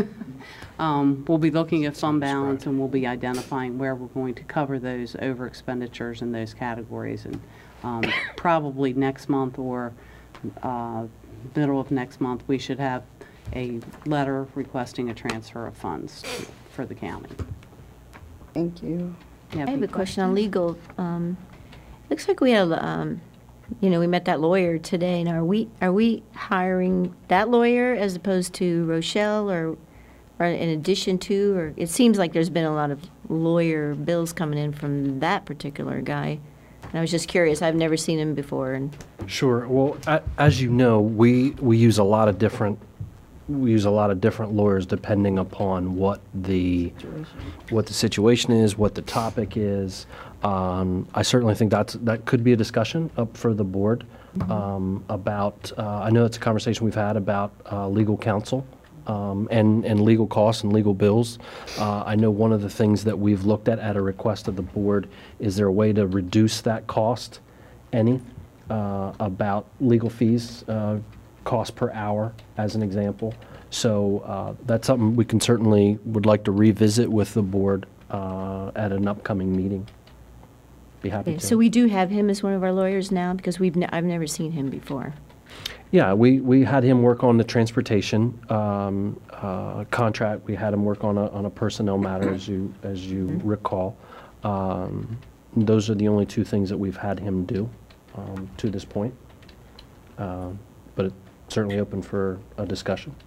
um, we'll be looking at fund balance, and we'll be identifying where we're going to cover those over expenditures in those categories. And um, probably next month or uh, middle of next month, we should have a letter requesting a transfer of funds for the county. Thank you. I have a question on legal. Um, looks like we have, um, you know, we met that lawyer today, and are we are we hiring that lawyer as opposed to Rochelle, or, or in addition to, or it seems like there's been a lot of lawyer bills coming in from that particular guy. And I was just curious. I've never seen him before. And Sure. Well, a- as you know, we we use a lot of different we use a lot of different lawyers depending upon what the what the situation is, what the topic is. Um, I certainly think that's that could be a discussion up for the board um, about. Uh, I know it's a conversation we've had about uh, legal counsel um, and and legal costs and legal bills. Uh, I know one of the things that we've looked at at a request of the board is there a way to reduce that cost any uh, about legal fees. Uh, cost per hour, as an example. So uh, that's something we can certainly would like to revisit with the board uh, at an upcoming meeting. Be happy okay, to. so we do have him as one of our lawyers now, because we've ne I've never seen him before. Yeah, we, we had him work on the transportation um, uh, contract. We had him work on a on a personnel matter, as you as you mm-hmm. recall. Um, those are the only two things that we've had him do um, to this point. Uh, but. It, certainly open for a discussion.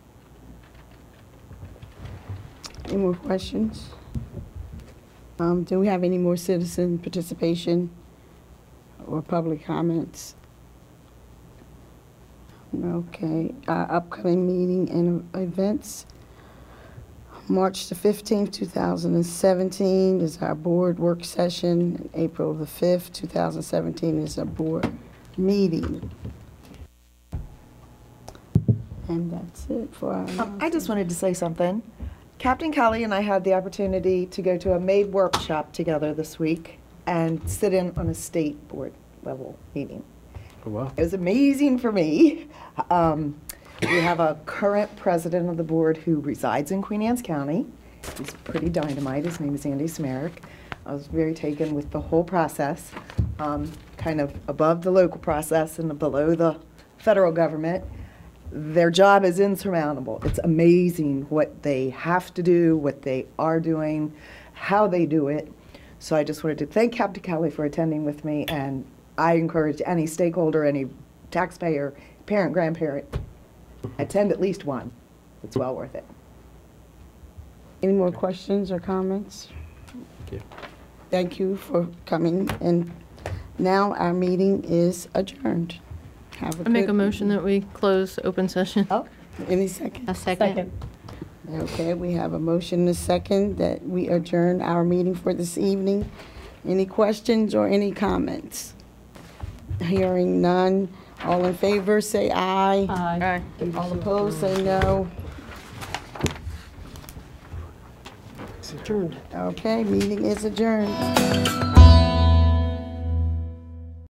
Any more questions? Um, do we have any more citizen participation or public comments? Okay, uh, upcoming meeting and events. March the fifteenth, two thousand seventeen is our board work session. April the fifth, two thousand seventeen is our board meeting. And that's it for our... Um, I just wanted to say something. Captain Kelly and I had the opportunity to go to a MAID workshop together this week and sit in on a state board level meeting. Oh, wow. It was amazing for me. Um, we have a current president of the board who resides in Queen Anne's County. He's pretty dynamite. His name is Andy Smerick. I was very taken with the whole process, um, kind of above the local process and below the federal government. Their job is insurmountable. It's amazing what they have to do, what they are doing, how they do it. So I just wanted to thank Captain Kelly for attending with me, and I encourage any stakeholder, any taxpayer, parent, grandparent, attend at least one. It's well worth it. Any more questions or comments? Thank you. Thank you for coming, and now our meeting is adjourned. Have a I make good a motion that we close open session. Oh, any second? A second. Okay, we have a motion and a second that we adjourn our meeting for this evening. Any questions or any comments? Hearing none. All in favor, say aye. Aye. All opposed, say no. It's adjourned. Okay, meeting is adjourned.